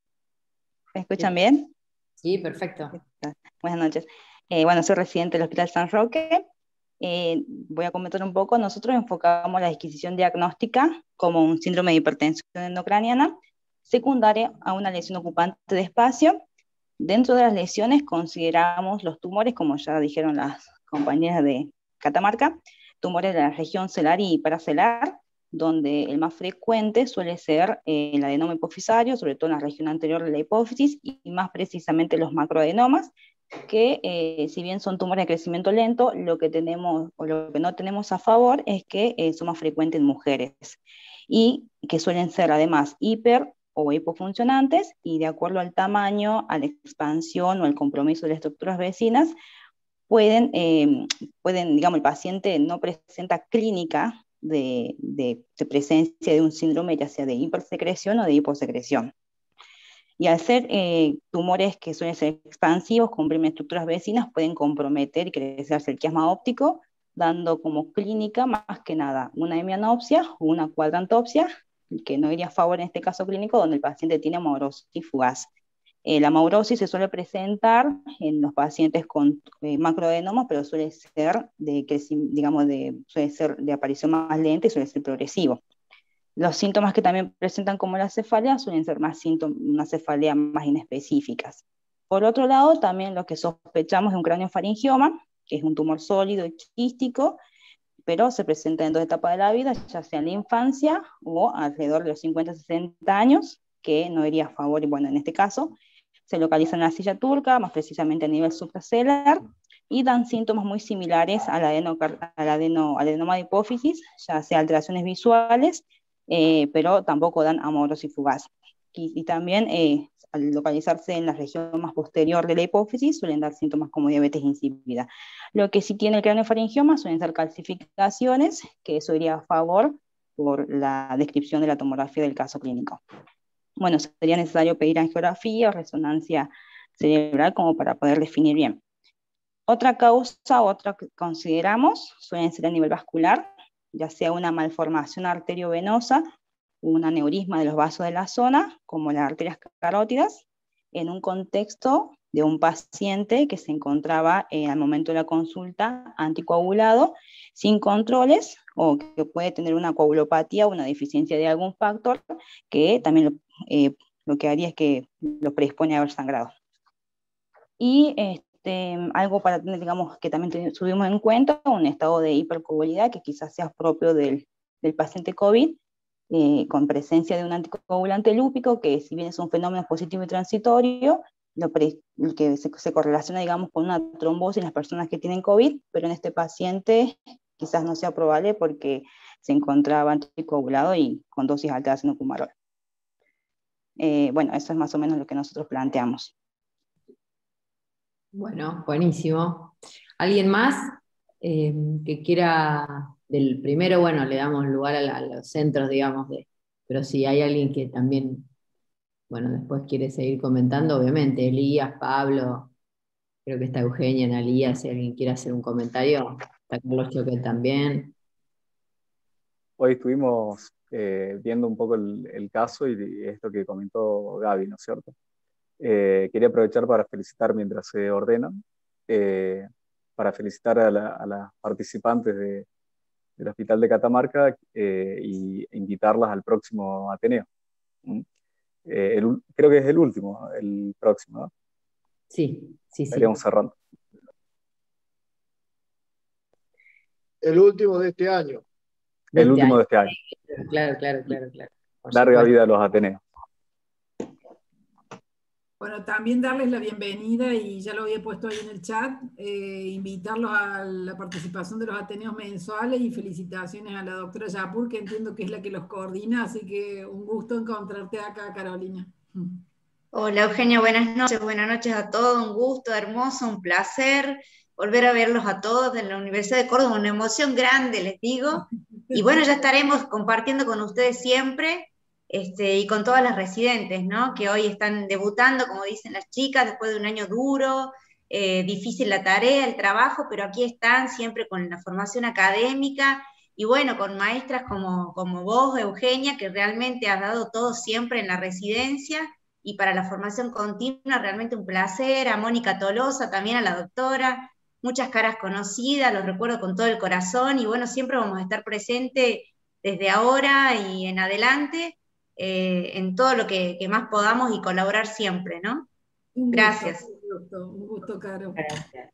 Speaker 5: ¿me escuchan bien?
Speaker 1: Sí, perfecto.
Speaker 5: Buenas noches. Eh, bueno, soy residente del Hospital San Roque. Eh, voy a comentar un poco. Nosotros enfocamos la disquisición diagnóstica como un síndrome de hipertensión endocraniana secundaria a una lesión ocupante de espacio. Dentro de las lesiones consideramos los tumores, como ya dijeron las compañeras de Catamarca, tumores de la región celar y paracelar, donde el más frecuente suele ser eh, el adenoma hipofisario, sobre todo en la región anterior de la hipófisis, y más precisamente los macroadenomas, que eh, si bien son tumores de crecimiento lento, lo que tenemos o lo que no tenemos a favor es que eh, son más frecuentes en mujeres, y que suelen ser además hiper o hipofuncionantes, y de acuerdo al tamaño, a la expansión o al compromiso de las estructuras vecinas, pueden, eh, pueden digamos, el paciente no presenta clínica de, de, de presencia de un síndrome, ya sea de hipersecreción o de hiposecreción. Y al ser eh, tumores que suelen ser expansivos, comprimen estructuras vecinas, pueden comprometer y crecerse el quiasma óptico, dando como clínica más que nada una hemianopsia o una cuadrantopsia, que no iría a favor en este caso clínico, donde el paciente tiene amaurosis fugaz. Eh, la amaurosis se suele presentar en los pacientes con eh, macroadenomas, pero suele ser de, digamos, de, suele ser de aparición más lenta y suele ser progresivo. Los síntomas que también presentan como la cefalea suelen ser más síntomas, una cefalea más inespecíficas. Por otro lado, también lo que sospechamos es un craneofaringioma, que es un tumor sólido y quístico, pero se presenta en dos etapas de la vida, ya sea en la infancia o alrededor de los cincuenta a sesenta años, que no iría a favor, y bueno, en este caso, se localiza en la silla turca, más precisamente a nivel supracelular, y dan síntomas muy similares al, adeno, al, adeno, al adenoma de hipófisis, ya sea alteraciones visuales, eh, pero tampoco dan amaurosis fugaz. Y, y también, eh, al localizarse en la región más posterior de la hipófisis, suelen dar síntomas como diabetes insípida. Lo que sí tiene el craneofaringioma suelen ser calcificaciones, que eso iría a favor por la descripción de la tomografía del caso clínico. Bueno, sería necesario pedir angiografía o resonancia cerebral como para poder definir bien. Otra causa, otra que consideramos, suelen ser a nivel vascular, ya sea una malformación arteriovenosa, un aneurisma de los vasos de la zona, como las arterias carótidas, en un contexto de un paciente que se encontraba eh, al momento de la consulta anticoagulado, sin controles, o que puede tener una coagulopatía o una deficiencia de algún factor, que también lo, eh, lo que haría es que lo predispone a haber sangrado. Y este, algo para tener, digamos, que también tuvimos en cuenta, un estado de hipercoagulidad que quizás sea propio del, del paciente COVID, eh, con presencia de un anticoagulante lúpico, que si bien es un fenómeno positivo y transitorio, lo pre, que se, se correlaciona, digamos, con una trombosis en las personas que tienen COVID, pero en este paciente quizás no sea probable porque se encontraba anticoagulado y con dosis altas de fumarol. Eh, bueno, eso es más o menos lo que nosotros planteamos.
Speaker 1: Bueno, buenísimo. ¿Alguien más eh, que quiera del primero? Bueno, le damos lugar a, la, a los centros, digamos, de, pero si hay alguien que también, bueno, después quiere seguir comentando, obviamente, Elías, Pablo, creo que está Eugenia, Analía, si alguien quiere hacer un comentario, está Carlos Choque también.
Speaker 4: Hoy estuvimos eh, viendo un poco el, el caso y esto que comentó Gaby, ¿no es cierto? Eh, quería aprovechar para felicitar mientras se ordenan. Eh, para felicitar a, la, a las participantes de, del Hospital de Catamarca eh, y invitarlas al próximo Ateneo. ¿Mm? Eh, el, creo que es el último, el próximo, ¿no?
Speaker 1: Sí, sí, sí.
Speaker 4: Estaríamos cerrando.
Speaker 6: El último de este año.
Speaker 1: De
Speaker 4: el
Speaker 1: este
Speaker 4: último
Speaker 1: año.
Speaker 4: de este año.
Speaker 1: Claro, claro, claro, claro. Por
Speaker 4: Larga
Speaker 1: supuesto.
Speaker 4: vida a los Ateneos.
Speaker 7: Bueno, también darles la bienvenida, y ya lo había puesto ahí en el chat, eh, invitarlos a la participación de los Ateneos mensuales, y felicitaciones a la doctora Yapur, que entiendo que es la que los coordina, así que un gusto encontrarte acá, Carolina.
Speaker 8: Hola Eugenia, buenas noches, buenas noches a todos, un gusto, hermoso, un placer volver a verlos a todos en la Universidad de Córdoba, una emoción grande, les digo, y bueno, ya estaremos compartiendo con ustedes siempre, este, y con todas las residentes, ¿no? Que hoy están debutando, como dicen las chicas, después de un año duro, eh, difícil la tarea, el trabajo, pero aquí están siempre con la formación académica, y bueno, con maestras como, como vos, Eugenia, que realmente has dado todo siempre en la residencia, y para la formación continua, realmente un placer. A Mónica Tolosa, también a la doctora, muchas caras conocidas, los recuerdo con todo el corazón, y bueno, siempre vamos a estar presentes desde ahora y en adelante, eh, en todo lo que, que más podamos, y colaborar siempre, ¿no?
Speaker 7: Un
Speaker 8: Gracias.
Speaker 7: Gusto, un gusto, un gusto, Caro.
Speaker 1: Gracias.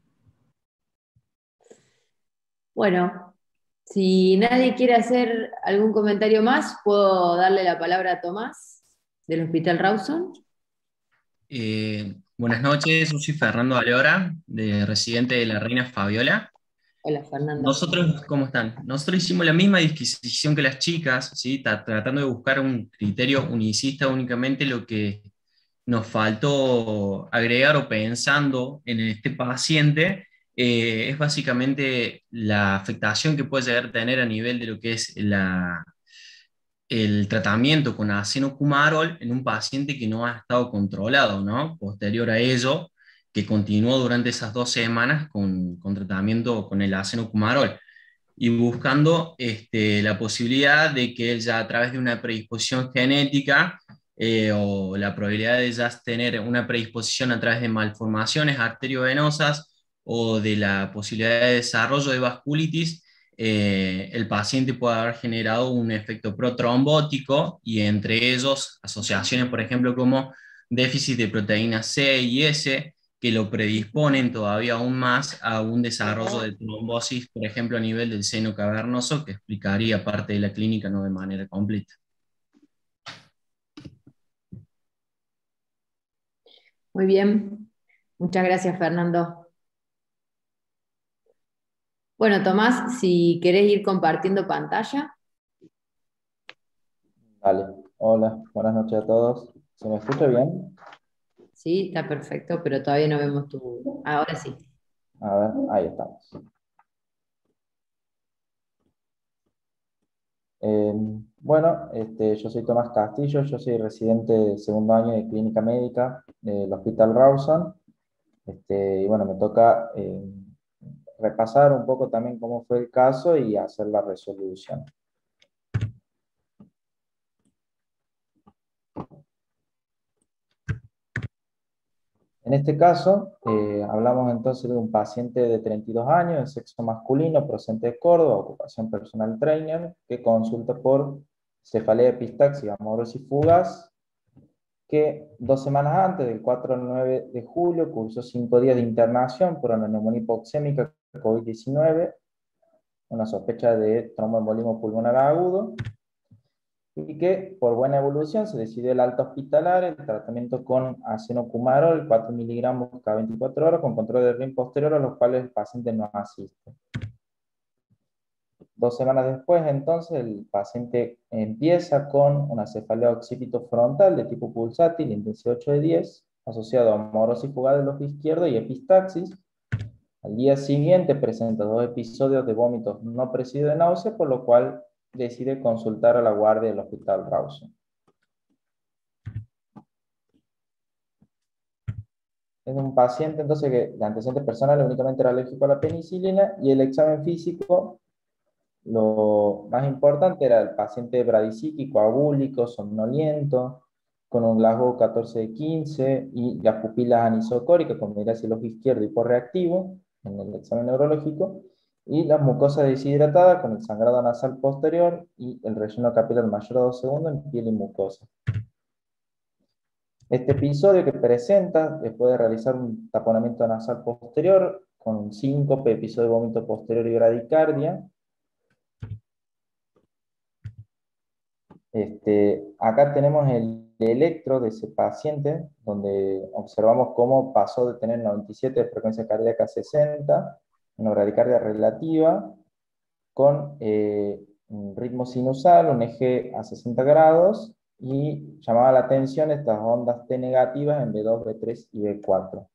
Speaker 1: Bueno, si nadie quiere hacer algún comentario más, puedo darle la palabra a Tomás, del Hospital Rawson.
Speaker 9: Eh, buenas noches, yo soy Fernando Alora, de residente de la Reina Fabiola.
Speaker 1: Hola, Fernando.
Speaker 9: Nosotros, ¿cómo están? Nosotros hicimos la misma disquisición que las chicas, ¿sí? Tratando de buscar un criterio unicista únicamente. Lo que nos faltó agregar o pensando en este paciente eh, es básicamente la afectación que puede llegar a tener a nivel de lo que es la, el tratamiento con acenocumarol en un paciente que no ha estado controlado, ¿no? Posterior a ello, que continuó durante esas dos semanas con, con tratamiento con el acenocumarol, y buscando este, la posibilidad de que él ya a través de una predisposición genética eh, o la probabilidad de ya tener una predisposición a través de malformaciones arteriovenosas o de la posibilidad de desarrollo de vasculitis, eh, el paciente puede haber generado un efecto protrombótico, y entre ellos asociaciones, por ejemplo, como déficit de proteína C y S, que lo predisponen todavía aún más a un desarrollo de trombosis, por ejemplo, a nivel del seno cavernoso, que explicaría parte de la clínica, no de manera completa.
Speaker 1: Muy bien, muchas gracias, Fernando. Bueno, Tomás, si querés ir compartiendo pantalla.
Speaker 10: Vale, hola, buenas noches a todos. ¿Se me escucha bien?
Speaker 1: Sí, está perfecto, pero todavía no vemos tu... Ahora sí.
Speaker 10: A ver, ahí estamos. Eh, bueno, este, yo soy Tomás Castillo, yo soy residente de segundo año de Clínica Médica del Hospital Rawson. Este, y bueno, me toca eh, repasar un poco también cómo fue el caso y hacer la resolución. En este caso, eh, hablamos entonces de un paciente de treinta y dos años, de sexo masculino, procedente de Córdoba, ocupación personal trainer, que consulta por cefalea epistaxis amaurosis fugaz, que dos semanas antes, del cuatro al nueve de julio, cursó cinco días de internación por una neumonía hipoxémica COVID diecinueve, una sospecha de tromboembolismo pulmonar agudo, y que por buena evolución se decidió el alta hospitalar, el tratamiento con acenocumarol, cuatro miligramos cada veinticuatro horas, con control de R I M posterior, a los cuales el paciente no asiste. Dos semanas después, entonces, el paciente empieza con una cefalea occipito frontal de tipo pulsátil, intensidad ocho de diez, asociado a amaurosis fugaz del ojo izquierdo y epistaxis. Al día siguiente presenta dos episodios de vómitos no precedidos de náusea, por lo cual decide consultar a la guardia del Hospital Rawson. Es un paciente entonces que de antecedentes personales únicamente era alérgico a la penicilina, y el examen físico, lo más importante era el paciente bradisíquico, abúlico, somnoliento, con un Glasgow catorce de quince y las pupilas anisocóricas con miradas el ojo izquierdo hiporreactivo, en el examen neurológico, y la mucosa deshidratada con el sangrado nasal posterior y el relleno capilar mayor a dos segundos en piel y mucosa. Este episodio que presenta, después de realizar un taponamiento nasal posterior, con síncope, episodio de vómito posterior y bradicardia. Este, acá tenemos el electro de ese paciente, donde observamos cómo pasó de tener noventa y siete de frecuencia cardíaca a sesenta, una bradicardia relativa, con eh, un ritmo sinusal, un eje a sesenta grados, y llamaba la atención estas ondas T negativas en B dos, B tres y B cuatro.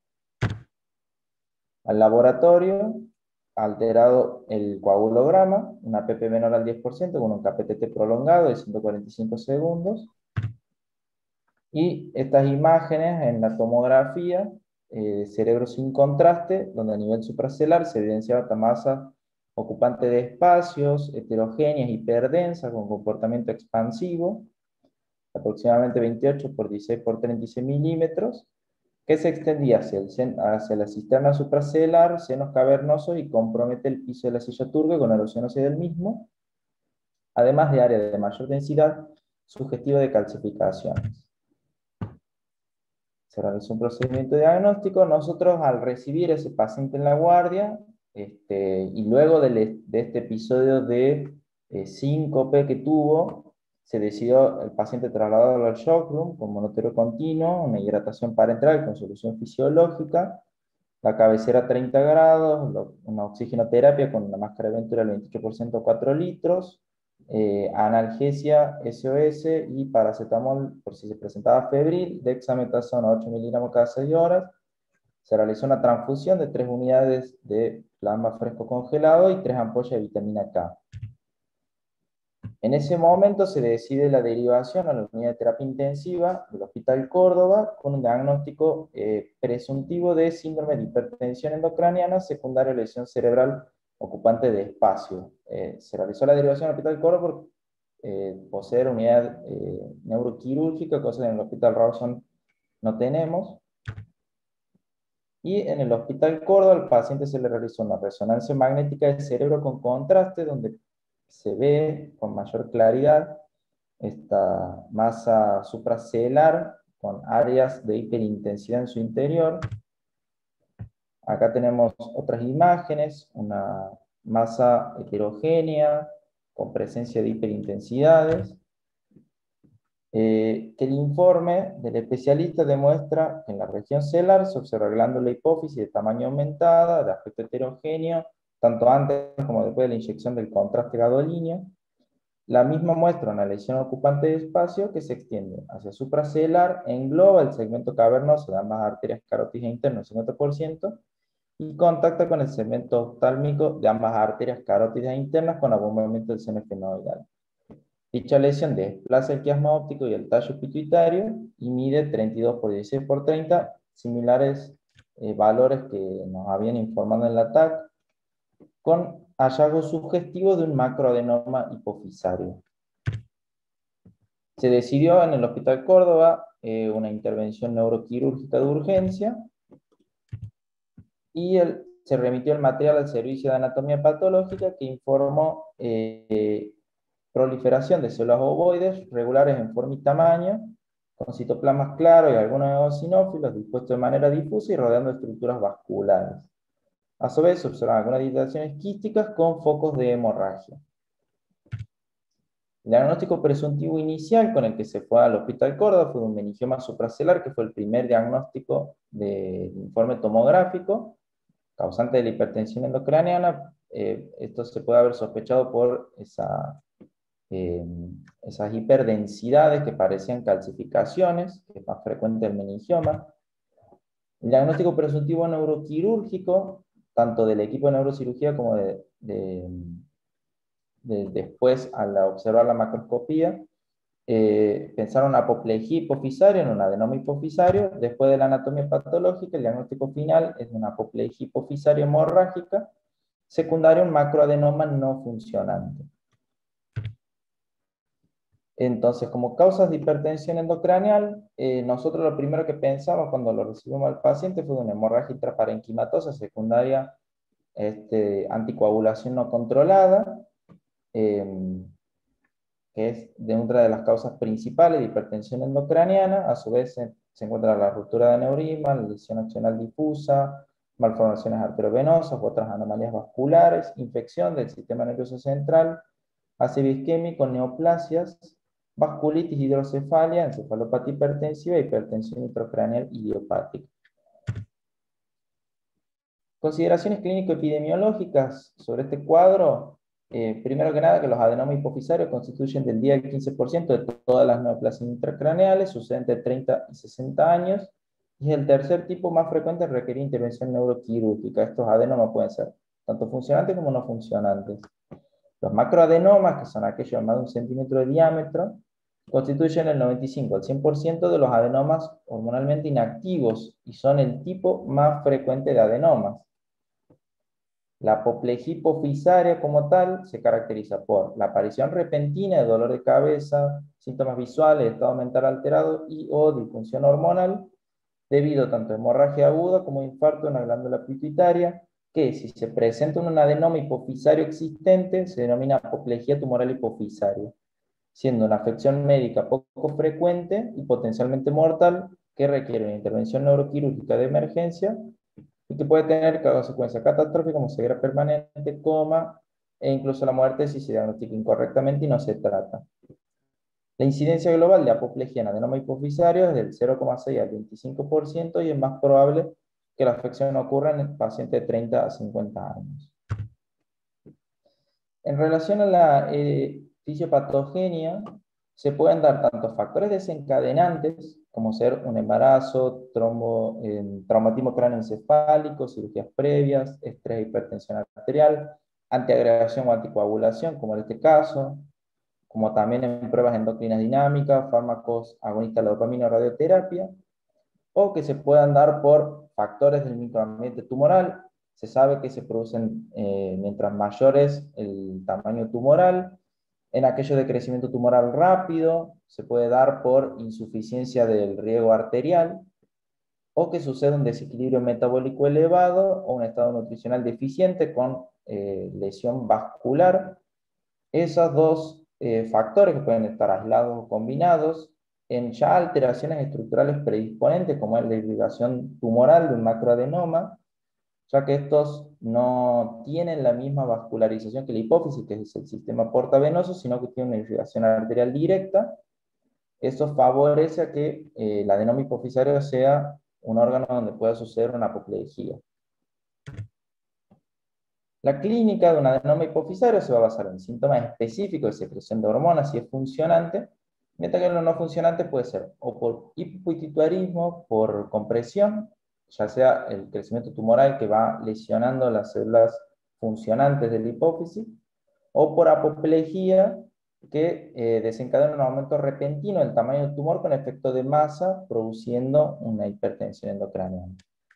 Speaker 10: Al laboratorio, alterado el coagulograma, una P P menor al diez por ciento con un K P T T prolongado de ciento cuarenta y cinco segundos. Y estas imágenes en la tomografía, eh, cerebro sin contraste, donde a nivel supracelular se evidenciaba esta masa ocupante de espacios, heterogéneas, hiperdensas, con comportamiento expansivo, aproximadamente veintiocho por dieciséis por treinta y seis milímetros, que se extendía hacia, el, hacia la cisterna supracelular, senos cavernosos y compromete el piso de la silla turca con erosión ósea del mismo, además de área de mayor densidad sugestiva de calcificaciones. Se realizó un procedimiento diagnóstico. Nosotros, al recibir a ese paciente en la guardia, este, y luego de, de este episodio de eh, síncope que tuvo, se decidió el paciente trasladarlo al shock room con monotero continuo, una hidratación parenteral con solución fisiológica, la cabecera a treinta grados, lo, una oxigenoterapia con una máscara de Ventura al veintiocho por ciento, cuatro litros, eh, analgesia S O S y paracetamol por si se presentaba febril, dexametasona ocho miligramos cada seis horas. Se realizó una transfusión de tres unidades de plasma fresco congelado y tres ampollas de vitamina K. En ese momento se decide la derivación a la unidad de terapia intensiva del Hospital Córdoba con un diagnóstico eh, presuntivo de síndrome de hipertensión endocraniana secundaria a lesión cerebral ocupante de espacio. Eh, se realizó la derivación al Hospital Córdoba por eh, poseer unidad eh, neuroquirúrgica, cosa que en el Hospital Rawson no tenemos. Y en el Hospital Córdoba al paciente se le realizó una resonancia magnética del cerebro con contraste, donde se ve con mayor claridad esta masa supracelular con áreas de hiperintensidad en su interior. Acá tenemos otras imágenes, una masa heterogénea con presencia de hiperintensidades. Eh, que el informe del especialista demuestra que en la región celular se observa glándula hipófisis de tamaño aumentada, de aspecto heterogéneo, tanto antes como después de la inyección del contraste gadolíneo. La misma muestra una lesión ocupante de espacio que se extiende hacia supracelular, engloba el segmento cavernoso de ambas arterias carótidas internas, cincuenta por ciento, y contacta con el segmento oftálmico de ambas arterias carótidas internas con abombamiento del seno esfenoidal. Dicha lesión desplaza el quiasma óptico y el tallo pituitario y mide treinta y dos por dieciséis por treinta, similares eh, valores que nos habían informado en la T A C, con hallazgo sugestivo de un macroadenoma hipofisario. Se decidió en el Hospital Córdoba eh, una intervención neuroquirúrgica de urgencia y el, se remitió el material al servicio de anatomía patológica que informó eh, proliferación de células ovoides regulares en forma y tamaño, con citoplasmas claros y algunos eosinófilos dispuestos de manera difusa y rodeando estructuras vasculares. A su vez se observan algunas dilataciones quísticas con focos de hemorragia. El diagnóstico presuntivo inicial con el que se fue al Hospital Córdoba fue un meningioma supracelular, que fue el primer diagnóstico de informe tomográfico, causante de la hipertensión endocraniana. Eh, esto se puede haber sospechado por esa, eh, esas hiperdensidades que parecían calcificaciones, que es más frecuente el meningioma. El diagnóstico presuntivo neuroquirúrgico, tanto del equipo de neurocirugía como de, de, de después al observar la macroscopía, eh, pensaron apoplejía hipofisaria en un adenoma hipofisario. Después de la anatomía patológica, el diagnóstico final es una apoplejía hipofisaria hemorrágica, secundaria un macroadenoma no funcionante. Entonces, como causas de hipertensión endocraneal, eh, nosotros lo primero que pensamos cuando lo recibimos al paciente fue una hemorragia intraparenquimatosa secundaria, este, anticoagulación no controlada, eh, que es de una de las causas principales de hipertensión endocraniana. A su vez se, se encuentra la ruptura de aneurisma, la lesión axonal difusa, malformaciones arteriovenosas, otras anomalías vasculares, infección del sistema nervioso central, ácido isquémico, neoplasias, vasculitis hidrocefalia, encefalopatía hipertensiva e hipertensión intracraneal idiopática. Consideraciones clínico-epidemiológicas sobre este cuadro. Eh, primero que nada, que los adenomas hipofisarios constituyen del diez al quince por ciento de todas las neoplasias intracraneales, suceden entre treinta y sesenta años, y es el tercer tipo más frecuente en requerir intervención neuroquirúrgica. Estos adenomas pueden ser tanto funcionantes como no funcionantes. Los macroadenomas, que son aquellos de más de un centímetro de diámetro, constituyen el noventa y cinco al cien por ciento de los adenomas hormonalmente inactivos y son el tipo más frecuente de adenomas. La apoplejía hipofisaria como tal se caracteriza por la aparición repentina de dolor de cabeza, síntomas visuales, estado mental alterado y o disfunción hormonal, debido tanto a hemorragia aguda como a infarto en la glándula pituitaria, que si se presenta un adenoma hipofisario existente, se denomina apoplejía tumoral hipofisaria, siendo una afección médica poco frecuente y potencialmente mortal, que requiere una intervención neuroquirúrgica de emergencia y que puede tener consecuencias catastróficas como ceguera permanente, coma e incluso la muerte si se diagnostica incorrectamente y no se trata. La incidencia global de apoplejía en adenoma hipofisario es del cero coma seis al veinticinco por ciento y es más probable que la afección ocurra en pacientes de treinta a cincuenta años. En relación a la eh, fisiopatogenia, se pueden dar tanto factores desencadenantes, como ser un embarazo, trombo, eh, traumatismo cráneoencefálico, cirugías previas, estrés e hipertensión arterial, antiagregación o anticoagulación, como en este caso, como también en pruebas endocrinas dinámicas, fármacos agonistas de la dopamina o radioterapia, o que se puedan dar por factores del microambiente tumoral. Se sabe que se producen eh, mientras mayores el tamaño tumoral. En aquello de crecimiento tumoral rápido, se puede dar por insuficiencia del riego arterial, o que sucede un desequilibrio metabólico elevado, o un estado nutricional deficiente con eh, lesión vascular. Esos dos eh, factores que pueden estar aislados o combinados, en ya alteraciones estructurales predisponentes, como es la irrigación tumoral de un macroadenoma, ya que estos no tienen la misma vascularización que la hipófisis, que es el sistema portavenoso, sino que tiene una irrigación arterial directa. Eso favorece a que eh, el adenoma hipofisario sea un órgano donde pueda suceder una apoplejía. La clínica de un adenoma hipofisario se va a basar en síntomas específicos de secreción de hormonas si es funcionante, mientras que lo no funcionante puede ser o por hipopituitarismo, por compresión, ya sea el crecimiento tumoral que va lesionando las células funcionantes de la hipófisis, o por apoplejía que eh, desencadena un aumento repentino del tamaño del tumor con efecto de masa, produciendo una hipertensión endocraneal.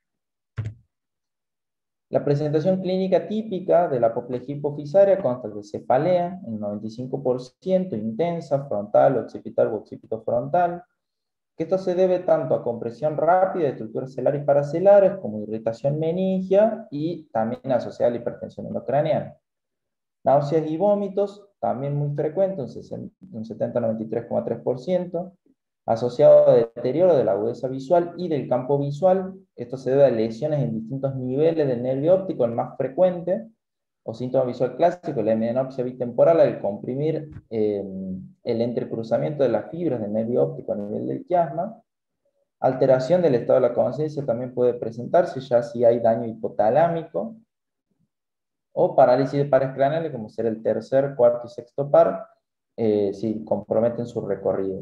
Speaker 10: La presentación clínica típica de la apoplejía hipofisaria consta de cefalea, en noventa y cinco por ciento, intensa, frontal, occipital o occipitofrontal, que esto se debe tanto a compresión rápida de estructuras celulares y paracelares, como irritación meningia y también asociada a la hipertensión endocraneal. Náuseas y vómitos, también muy frecuentes, un setenta a noventa y tres coma tres por ciento, asociado a deterioro de la agudeza visual y del campo visual. Esto se debe a lesiones en distintos niveles del nervio óptico, el más frecuente, o síntoma visual clásico, la hemianopsia bitemporal, al comprimir eh, el entrecruzamiento de las fibras del nervio óptico a nivel del quiasma. Alteración del estado de la conciencia también puede presentarse, ya si hay daño hipotalámico, o parálisis de pares craneales, como ser el tercer, cuarto y sexto par, eh, si comprometen su recorrido.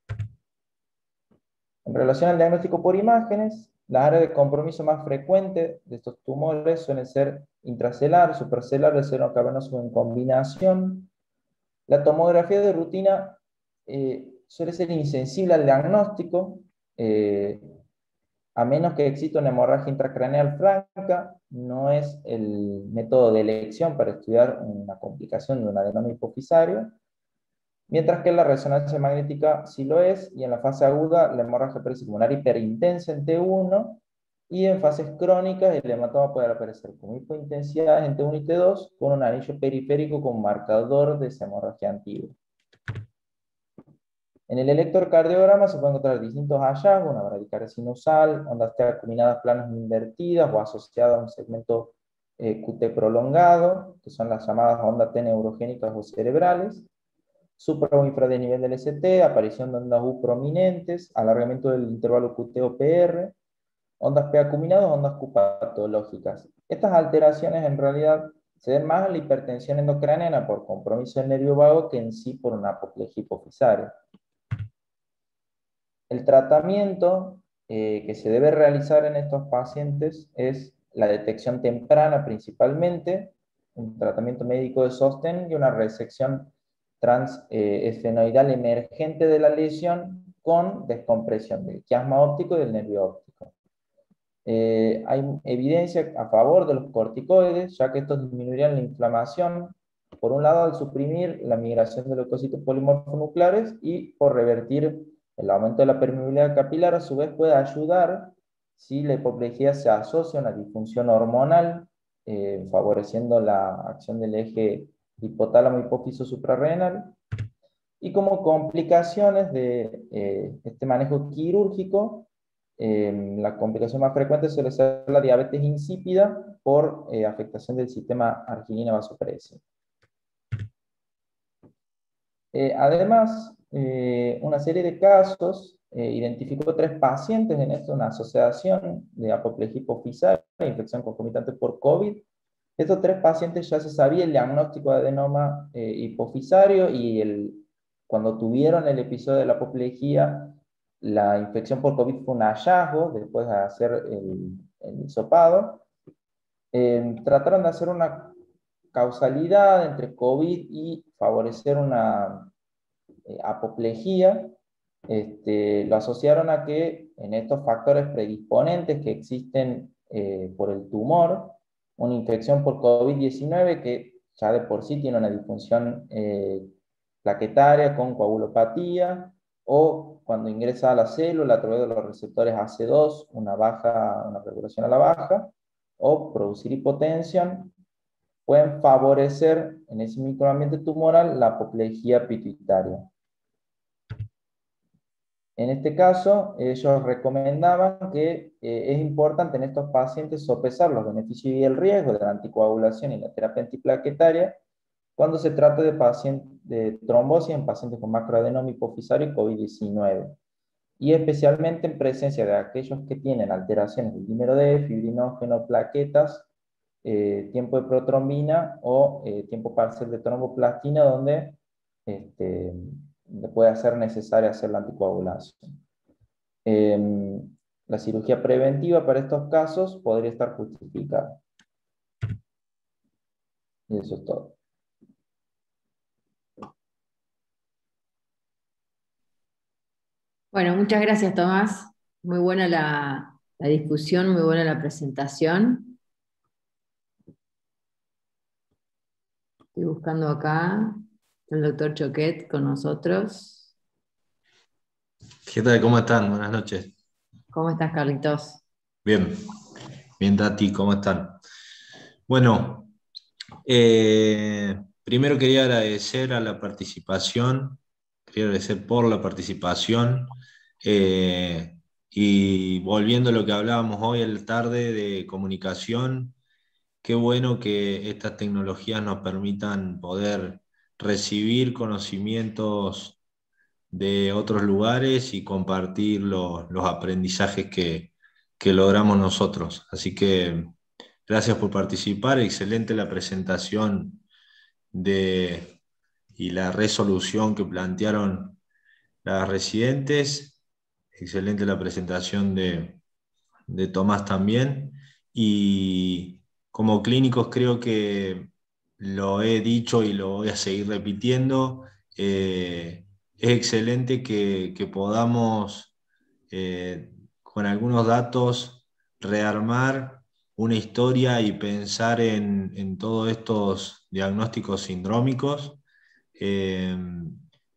Speaker 10: En relación al diagnóstico por imágenes, las áreas de compromiso más frecuentes de estos tumores suelen ser intracelular, supracelular, seno cavernoso en combinación. La tomografía de rutina eh, suele ser insensible al diagnóstico, eh, a menos que exista una hemorragia intracraneal franca, no es el método de elección para estudiar una complicación de un adenoma hipofisario. mientras que la resonancia magnética sí lo es, y en la fase aguda la hemorragia aparece como una hiperintensa en T uno, y en fases crónicas el hematoma puede aparecer con hipointensidad en T uno y T dos, con un anillo periférico con marcador de esa hemorragia antigua. En el electrocardiograma se pueden encontrar distintos hallazgos: una bradicardia sinusal, ondas T acuminadas planas invertidas o asociadas a un segmento eh, Q T prolongado, que son las llamadas ondas T neurogénicas o cerebrales, supra o infradenivel del S T, aparición de ondas U prominentes, alargamiento del intervalo Q T o P R, ondas P acuminadas, ondas Q patológicas. Estas alteraciones en realidad se ven más en la hipertensión endocraniana por compromiso del nervio vago que en sí por una apoplejía hipofisaria. El tratamiento eh, que se debe realizar en estos pacientes es la detección temprana principalmente, un tratamiento médico de sostén y una resección transesfenoidal eh, emergente de la lesión con descompresión del quiasma óptico y del nervio óptico. Eh, hay evidencia a favor de los corticoides, ya que estos disminuirían la inflamación, por un lado al suprimir la migración de leucocitos polimorfonucleares y por revertir el aumento de la permeabilidad capilar. A su vez puede ayudar si la hipoplejía se asocia a una disfunción hormonal, eh, favoreciendo la acción del eje hipotálamo-hipófiso suprarrenal. Y como complicaciones de eh, este manejo quirúrgico, eh, la complicación más frecuente suele ser la diabetes insípida por eh, afectación del sistema arginina vasopresina. Eh, además, eh, una serie de casos, eh, identificó tres pacientes en esto, una asociación de apoplejía hipofisaria e infección concomitante por COVID. Estos tres pacientes ya se sabía el diagnóstico de adenoma eh, hipofisario, y el, cuando tuvieron el episodio de la apoplejía, la infección por COVID fue un hallazgo después de hacer el, el hisopado. Eh, trataron de hacer una causalidad entre COVID y favorecer una eh, apoplejía. Este, lo asociaron a que en estos factores predisponentes que existen eh, por el tumor, una infección por COVID diecinueve que ya de por sí tiene una disfunción eh, plaquetaria con coagulopatía, o cuando ingresa a la célula a través de los receptores A C dos, una, baja, una regulación a la baja, o producir hipotensión, pueden favorecer en ese microambiente tumoral la apoplejía pituitaria. En este caso, ellos recomendaban que eh, es importante en estos pacientes sopesar los beneficios y el riesgo de la anticoagulación y la terapia antiplaquetaria cuando se trata de, paciente, de trombosis en pacientes con macroadenoma hipofisario y COVID diecinueve, y especialmente en presencia de aquellos que tienen alteraciones del dímero D, fibrinógeno, plaquetas, eh, tiempo de protrombina o eh, tiempo parcial de tromboplastina, donde este, puede ser necesario hacer la anticoagulación. Eh, la cirugía preventiva para estos casos podría estar justificada. Y eso es todo.
Speaker 1: Bueno, muchas gracias, Tomás. Muy buena la, la discusión, muy buena la presentación. Estoy buscando acá el doctor Choquet con nosotros.
Speaker 11: ¿Qué tal? ¿Cómo están? Buenas noches.
Speaker 1: ¿Cómo estás, Carlitos?
Speaker 11: Bien, bien, Tati, ¿cómo están? Bueno, eh, primero quería agradecer a la participación, quería agradecer por la participación, eh, y volviendo a lo que hablábamos hoy a la tarde de comunicación, qué bueno que estas tecnologías nos permitan poder recibir conocimientos de otros lugares y compartir los, los aprendizajes que, que logramos nosotros. Así que gracias por participar, excelente la presentación de, y la resolución que plantearon las residentes, excelente la presentación de, de Tomás también, y como clínicos creo que lo he dicho y lo voy a seguir repitiendo, eh, es excelente que, que podamos, eh, con algunos datos, rearmar una historia y pensar en, en todos estos diagnósticos sindrómicos. Eh,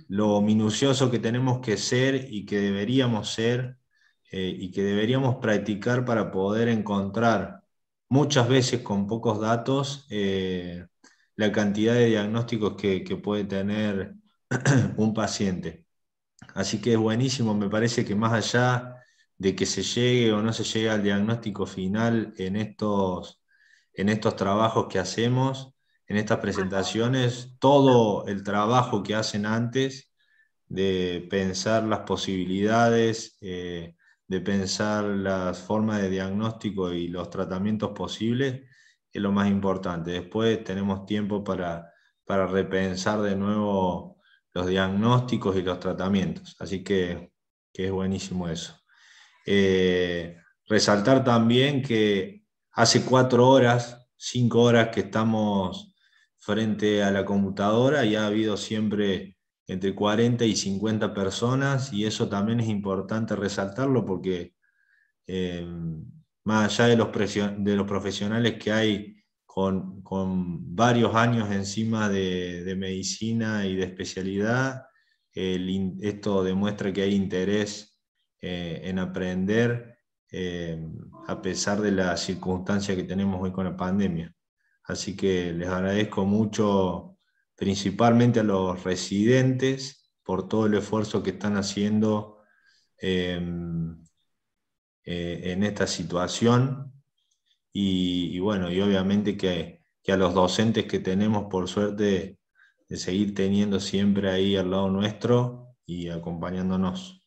Speaker 11: lo minucioso que tenemos que ser y que deberíamos ser eh, y que deberíamos practicar para poder encontrar muchas veces con pocos datos eh, la cantidad de diagnósticos que, que puede tener un paciente. Así que es buenísimo, me parece que más allá de que se llegue o no se llegue al diagnóstico final en estos, en estos trabajos que hacemos, en estas presentaciones, todo el trabajo que hacen antes de pensar las posibilidades, eh, de pensar las formas de diagnóstico y los tratamientos posibles, es lo más importante. Después tenemos tiempo para, para repensar de nuevo los diagnósticos y los tratamientos. Así que, que es buenísimo eso. Eh, resaltar también que hace cuatro horas, cinco horas que estamos frente a la computadora y ha habido siempre entre cuarenta y cincuenta personas, y eso también es importante resaltarlo porque eh, más allá de los, de los profesionales que hay con, con varios años encima de, de medicina y de especialidad, el, esto demuestra que hay interés eh, en aprender eh, a pesar de la circunstancia que tenemos hoy con la pandemia. Así que les agradezco mucho, principalmente a los residentes, por todo el esfuerzo que están haciendo eh, eh, en esta situación. Y, y bueno, y obviamente que, que a los docentes que tenemos, por suerte, de seguir teniendo siempre ahí al lado nuestro y acompañándonos.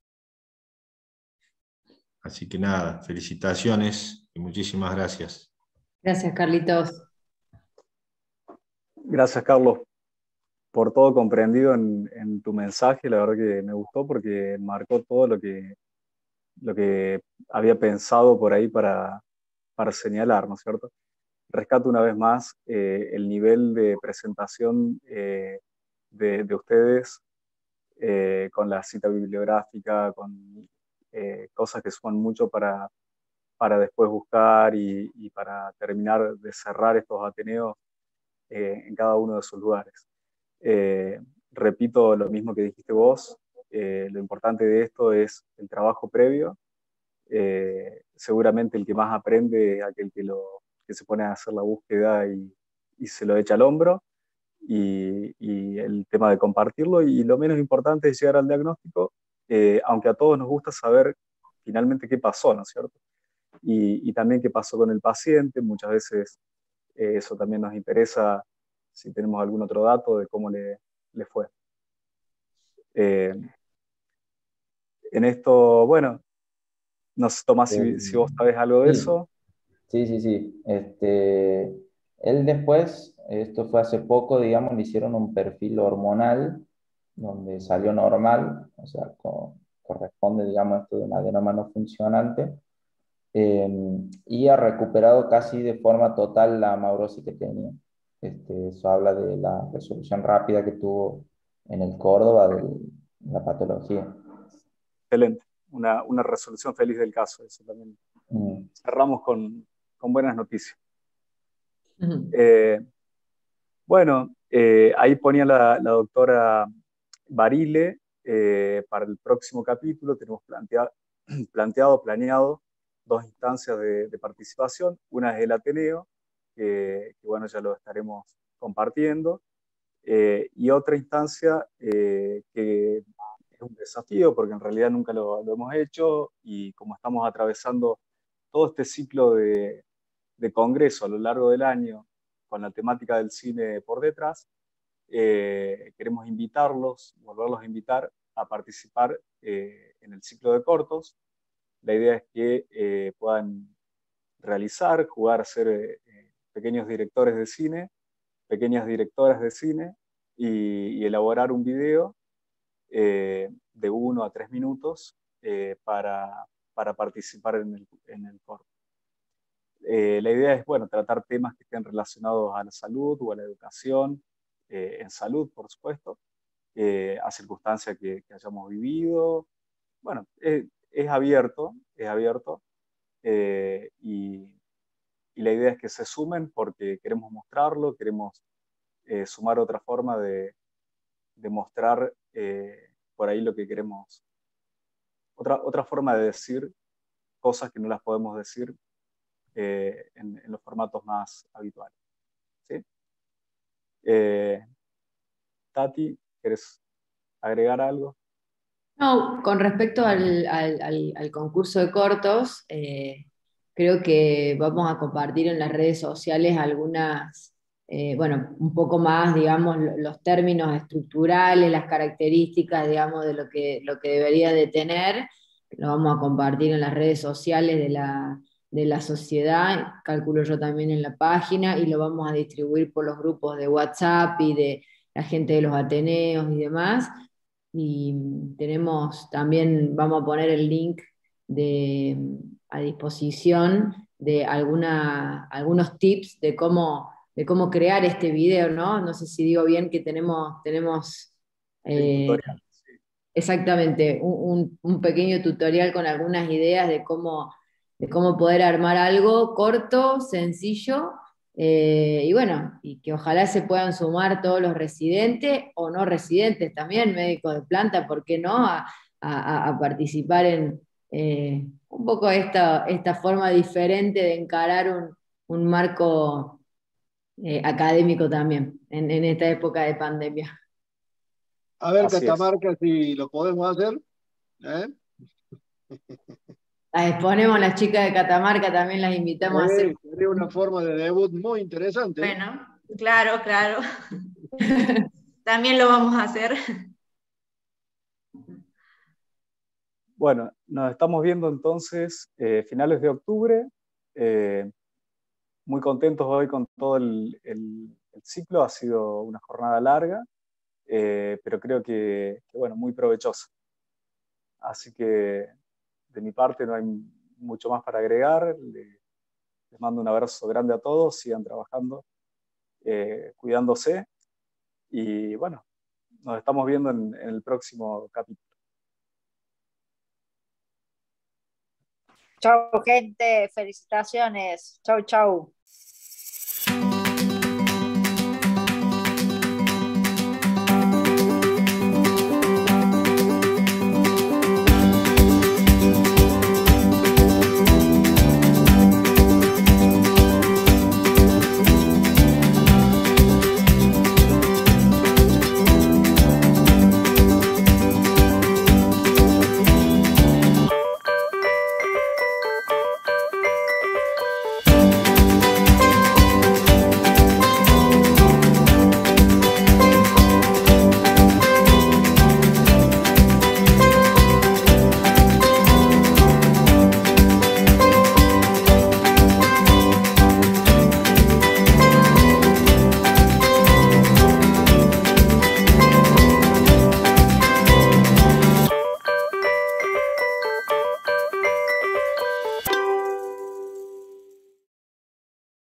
Speaker 11: Así que nada, felicitaciones y muchísimas gracias.
Speaker 1: Gracias, Carlitos.
Speaker 4: Gracias, Carlos, por todo comprendido en, en tu mensaje. La verdad que me gustó porque marcó todo lo que, lo que había pensado por ahí para, para señalar, ¿no es cierto? Rescato una vez más eh, el nivel de presentación eh, de, de ustedes eh, con la cita bibliográfica, con eh, cosas que suman mucho para, para después buscar y, y para terminar de cerrar estos ateneos eh, en cada uno de sus lugares. Eh, repito lo mismo que dijiste vos, eh, lo importante de esto es el trabajo previo. Eh, seguramente el que más aprende es aquel que, lo, que se pone a hacer la búsqueda y, y se lo echa al hombro, y, y el tema de compartirlo, y lo menos importante es llegar al diagnóstico, eh, aunque a todos nos gusta saber finalmente qué pasó, ¿no es cierto? Y, y también qué pasó con el paciente. Muchas veces eh, eso también nos interesa, si tenemos algún otro dato de cómo le, le fue. Eh, en esto, bueno, no sé, Tomás, si, si vos sabés algo de
Speaker 10: Sí,
Speaker 4: eso.
Speaker 10: sí, sí, sí. Este, él después, esto fue hace poco, digamos, le hicieron un perfil hormonal donde salió normal, o sea, co- corresponde, digamos, esto de un adenoma no funcionante, eh, y ha recuperado casi de forma total la amaurosis que tenía. Este, eso habla de la resolución rápida que tuvo en el Córdoba de la patología.
Speaker 4: Excelente, una, una resolución feliz del caso, eso también.
Speaker 10: Mm.
Speaker 4: Cerramos con, con buenas noticias.
Speaker 1: Ujú.
Speaker 4: Eh, bueno, eh, ahí ponía la, la doctora Barile, eh, para el próximo capítulo tenemos planteado, planteado, planeado dos instancias de, de participación. Una es el Ateneo, que, que bueno, ya lo estaremos compartiendo, eh, y otra instancia eh, que es un desafío porque en realidad nunca lo, lo hemos hecho, y como estamos atravesando todo este ciclo de, de congreso a lo largo del año con la temática del cine por detrás, eh, queremos invitarlos, volverlos a invitar a participar eh, en el ciclo de cortos. La idea es que eh, puedan realizar, jugar a ser eh, pequeños directores de cine, pequeñas directoras de cine, y, y elaborar un video eh, de uno a tres minutos eh, para, para participar en el, en el corto. Eh, la idea es, bueno, tratar temas que estén relacionados a la salud o a la educación, eh, en salud, por supuesto, eh, a circunstancias que, que hayamos vivido. Bueno, eh, es abierto, es abierto, eh, y, y la idea es que se sumen porque queremos mostrarlo, queremos eh, sumar otra forma de, demostrar eh, por ahí lo que queremos. Otra, otra forma de decir cosas que no las podemos decir eh, en, en los formatos más habituales. ¿Sí? Eh, Tati, ¿quieres agregar algo?
Speaker 1: No, con respecto al, al- al- al concurso de cortos, eh, creo que vamos a compartir en las redes sociales algunas, eh, bueno, un poco más, digamos, lo- los términos estructurales, las características, digamos, de lo que, lo que debería de tener. Lo vamos a compartir en las redes sociales de la, de la sociedad, calculo yo también en la página, y lo vamos a distribuir por los grupos de WhatsApp y de la gente de los Ateneos y demás. Y tenemos también, vamos a poner el link de, a disposición de alguna, algunos tips de cómo, de cómo crear este video, ¿no? No sé si digo bien que tenemos, tenemos eh,
Speaker 4: Tutorial.
Speaker 1: exactamente un, un- un pequeño tutorial con algunas ideas de cómo, de cómo poder armar algo corto, sencillo, eh, y bueno, y que ojalá se puedan sumar todos los residentes o no residentes también, médicos de planta, ¿por qué no? A, a- a participar en eh, un poco esta, esta forma diferente de encarar un, un marco eh, académico también en, en esta época de pandemia.
Speaker 6: A ver,
Speaker 4: Así es.
Speaker 6: Catamarca, si lo podemos hacer. ¿eh?
Speaker 1: Las exponemos las chicas de Catamarca, también las invitamos a hacer.
Speaker 6: Eh, sería una forma de debut muy interesante. ¿eh?
Speaker 8: Bueno, claro, claro. También lo vamos a hacer.
Speaker 4: Bueno, nos estamos viendo entonces eh, finales de octubre. Eh, muy contentos hoy con todo el, el- el ciclo. Ha sido una jornada larga, eh, pero creo que, que, bueno, muy provechosa. Así que de mi parte no hay mucho más para agregar. Le- les mando un abrazo grande a todos. Sigan trabajando, eh, cuidándose. Y bueno, nos estamos viendo en, en el próximo capítulo.
Speaker 12: Chau, gente. Felicitaciones. Chau, chau.